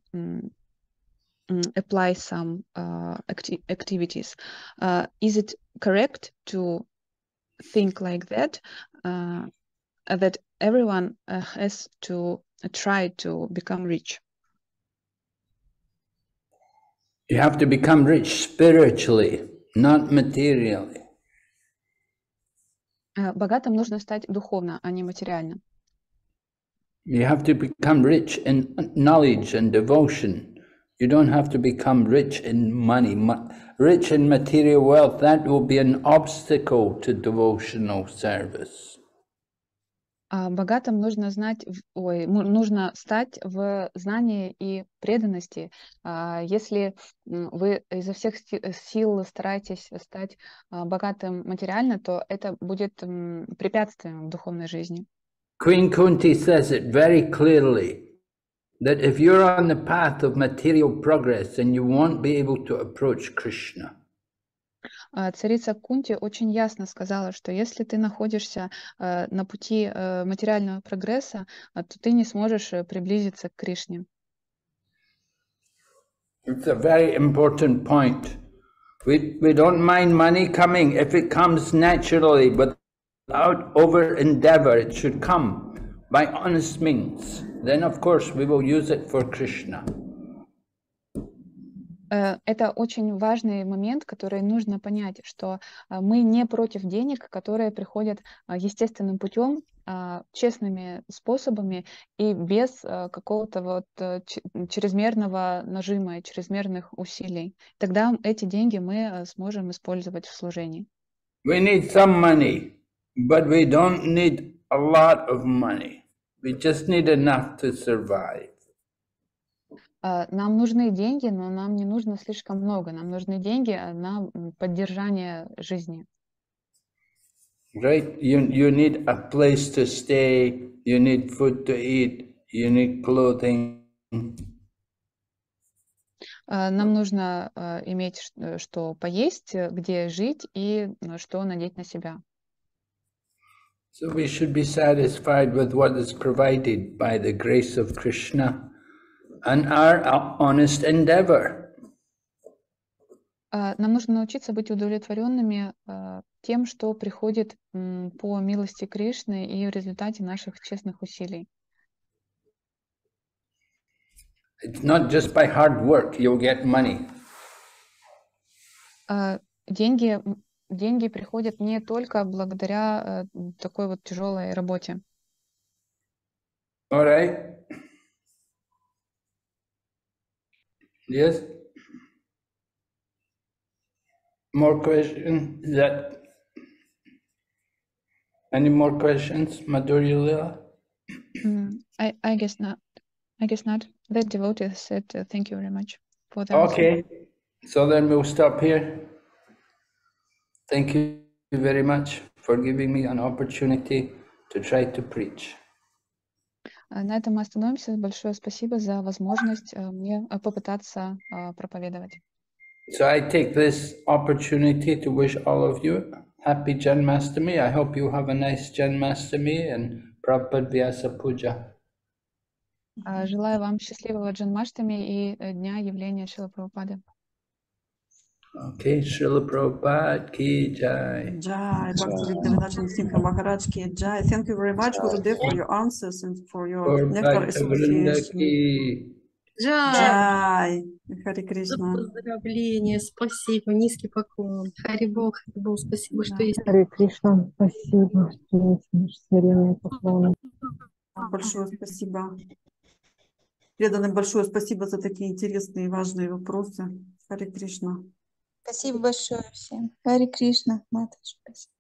apply some activities? Is it correct to think like that, that everyone has to try to become rich? You have to become rich spiritually, not materially. Богатым нужно стать духовно, а не материально. You have to become rich in knowledge and devotion. You don't have to become rich in money. Rich in material wealth, that will be an obstacle to devotional service. Богатым нужно нужно стать в знании и преданности. Если вы изо всех сил стараетесь стать богатым материально, то это будет препятствием в духовной жизни. Queen Kunti says it very clearly, that if you're on the path of material progress, then you won't be able to approach Krishna. Царица Кунти очень ясно сказала, что если ты находишься на пути материального прогресса, то ты не сможешь приблизиться к Кришне. It's a very important point. We don't mind money coming if it comes naturally, without over endeavor. It should come by honest means. Then, of course, we will use it for Krishna. Это очень важный момент, который нужно понять, что мы не против денег, которые приходят естественным путем, честными способами и без какого-то вот чрезмерного нажима, чрезмерных усилий. Тогда эти деньги мы сможем использовать в служении. We need some money, but we don't need a lot of money. We just need enough to survive. Нам нужны деньги, но нам не нужно слишком много. Нам нужны деньги на поддержание жизни. Right? You need a place to stay, you need food to eat, you need clothing. Нам нужно иметь что поесть, где жить и что надеть на себя. So we should be satisfied with what is provided by the grace of Krishna and our honest endeavor. Нам нужно научиться быть удовлетворенными тем, что приходит по милости Кришны и в результате наших честных усилий. It's not just by hard work you'll get money. Деньги приходят не только благодаря такой вот тяжелой работе. All right? Yes? More questions? Any more questions, Madhurya Lila? I guess not. I guess not. The devotee said thank you very much for the answer. Okay, so then we'll stop here. Thank you very much for giving me an opportunity to try to preach. На этом мы остановимся. Большое спасибо за возможность мне попытаться проповедовать. So I take this opportunity to wish all of you happy Janmashtami. I hope you have a nice Janmashtami and Prabhupada Vyasa Puja. Желаю вам счастливого Джанмаштами и дня явления Шрила Прабхупады. Okay, Srila Prabhupada ki jai. Jai, Bhakti Simha Maharaj ki Jai. Thank you very much, Gurudev, for your answers and for your Gaur nectar Bhaktavrinda association. ki. Jai, Харе Кришна. Поздравления, спасибо, низкий поклон. Харибол, спасибо, что есть. Харе Кришна, спасибо, что есть наши смиренные поклоны. Большое спасибо. Преданным большое спасибо за такие интересные и важные вопросы. Харе Кришна. Спасибо большое всем. Харе Кришна, Матаджи. Спасибо.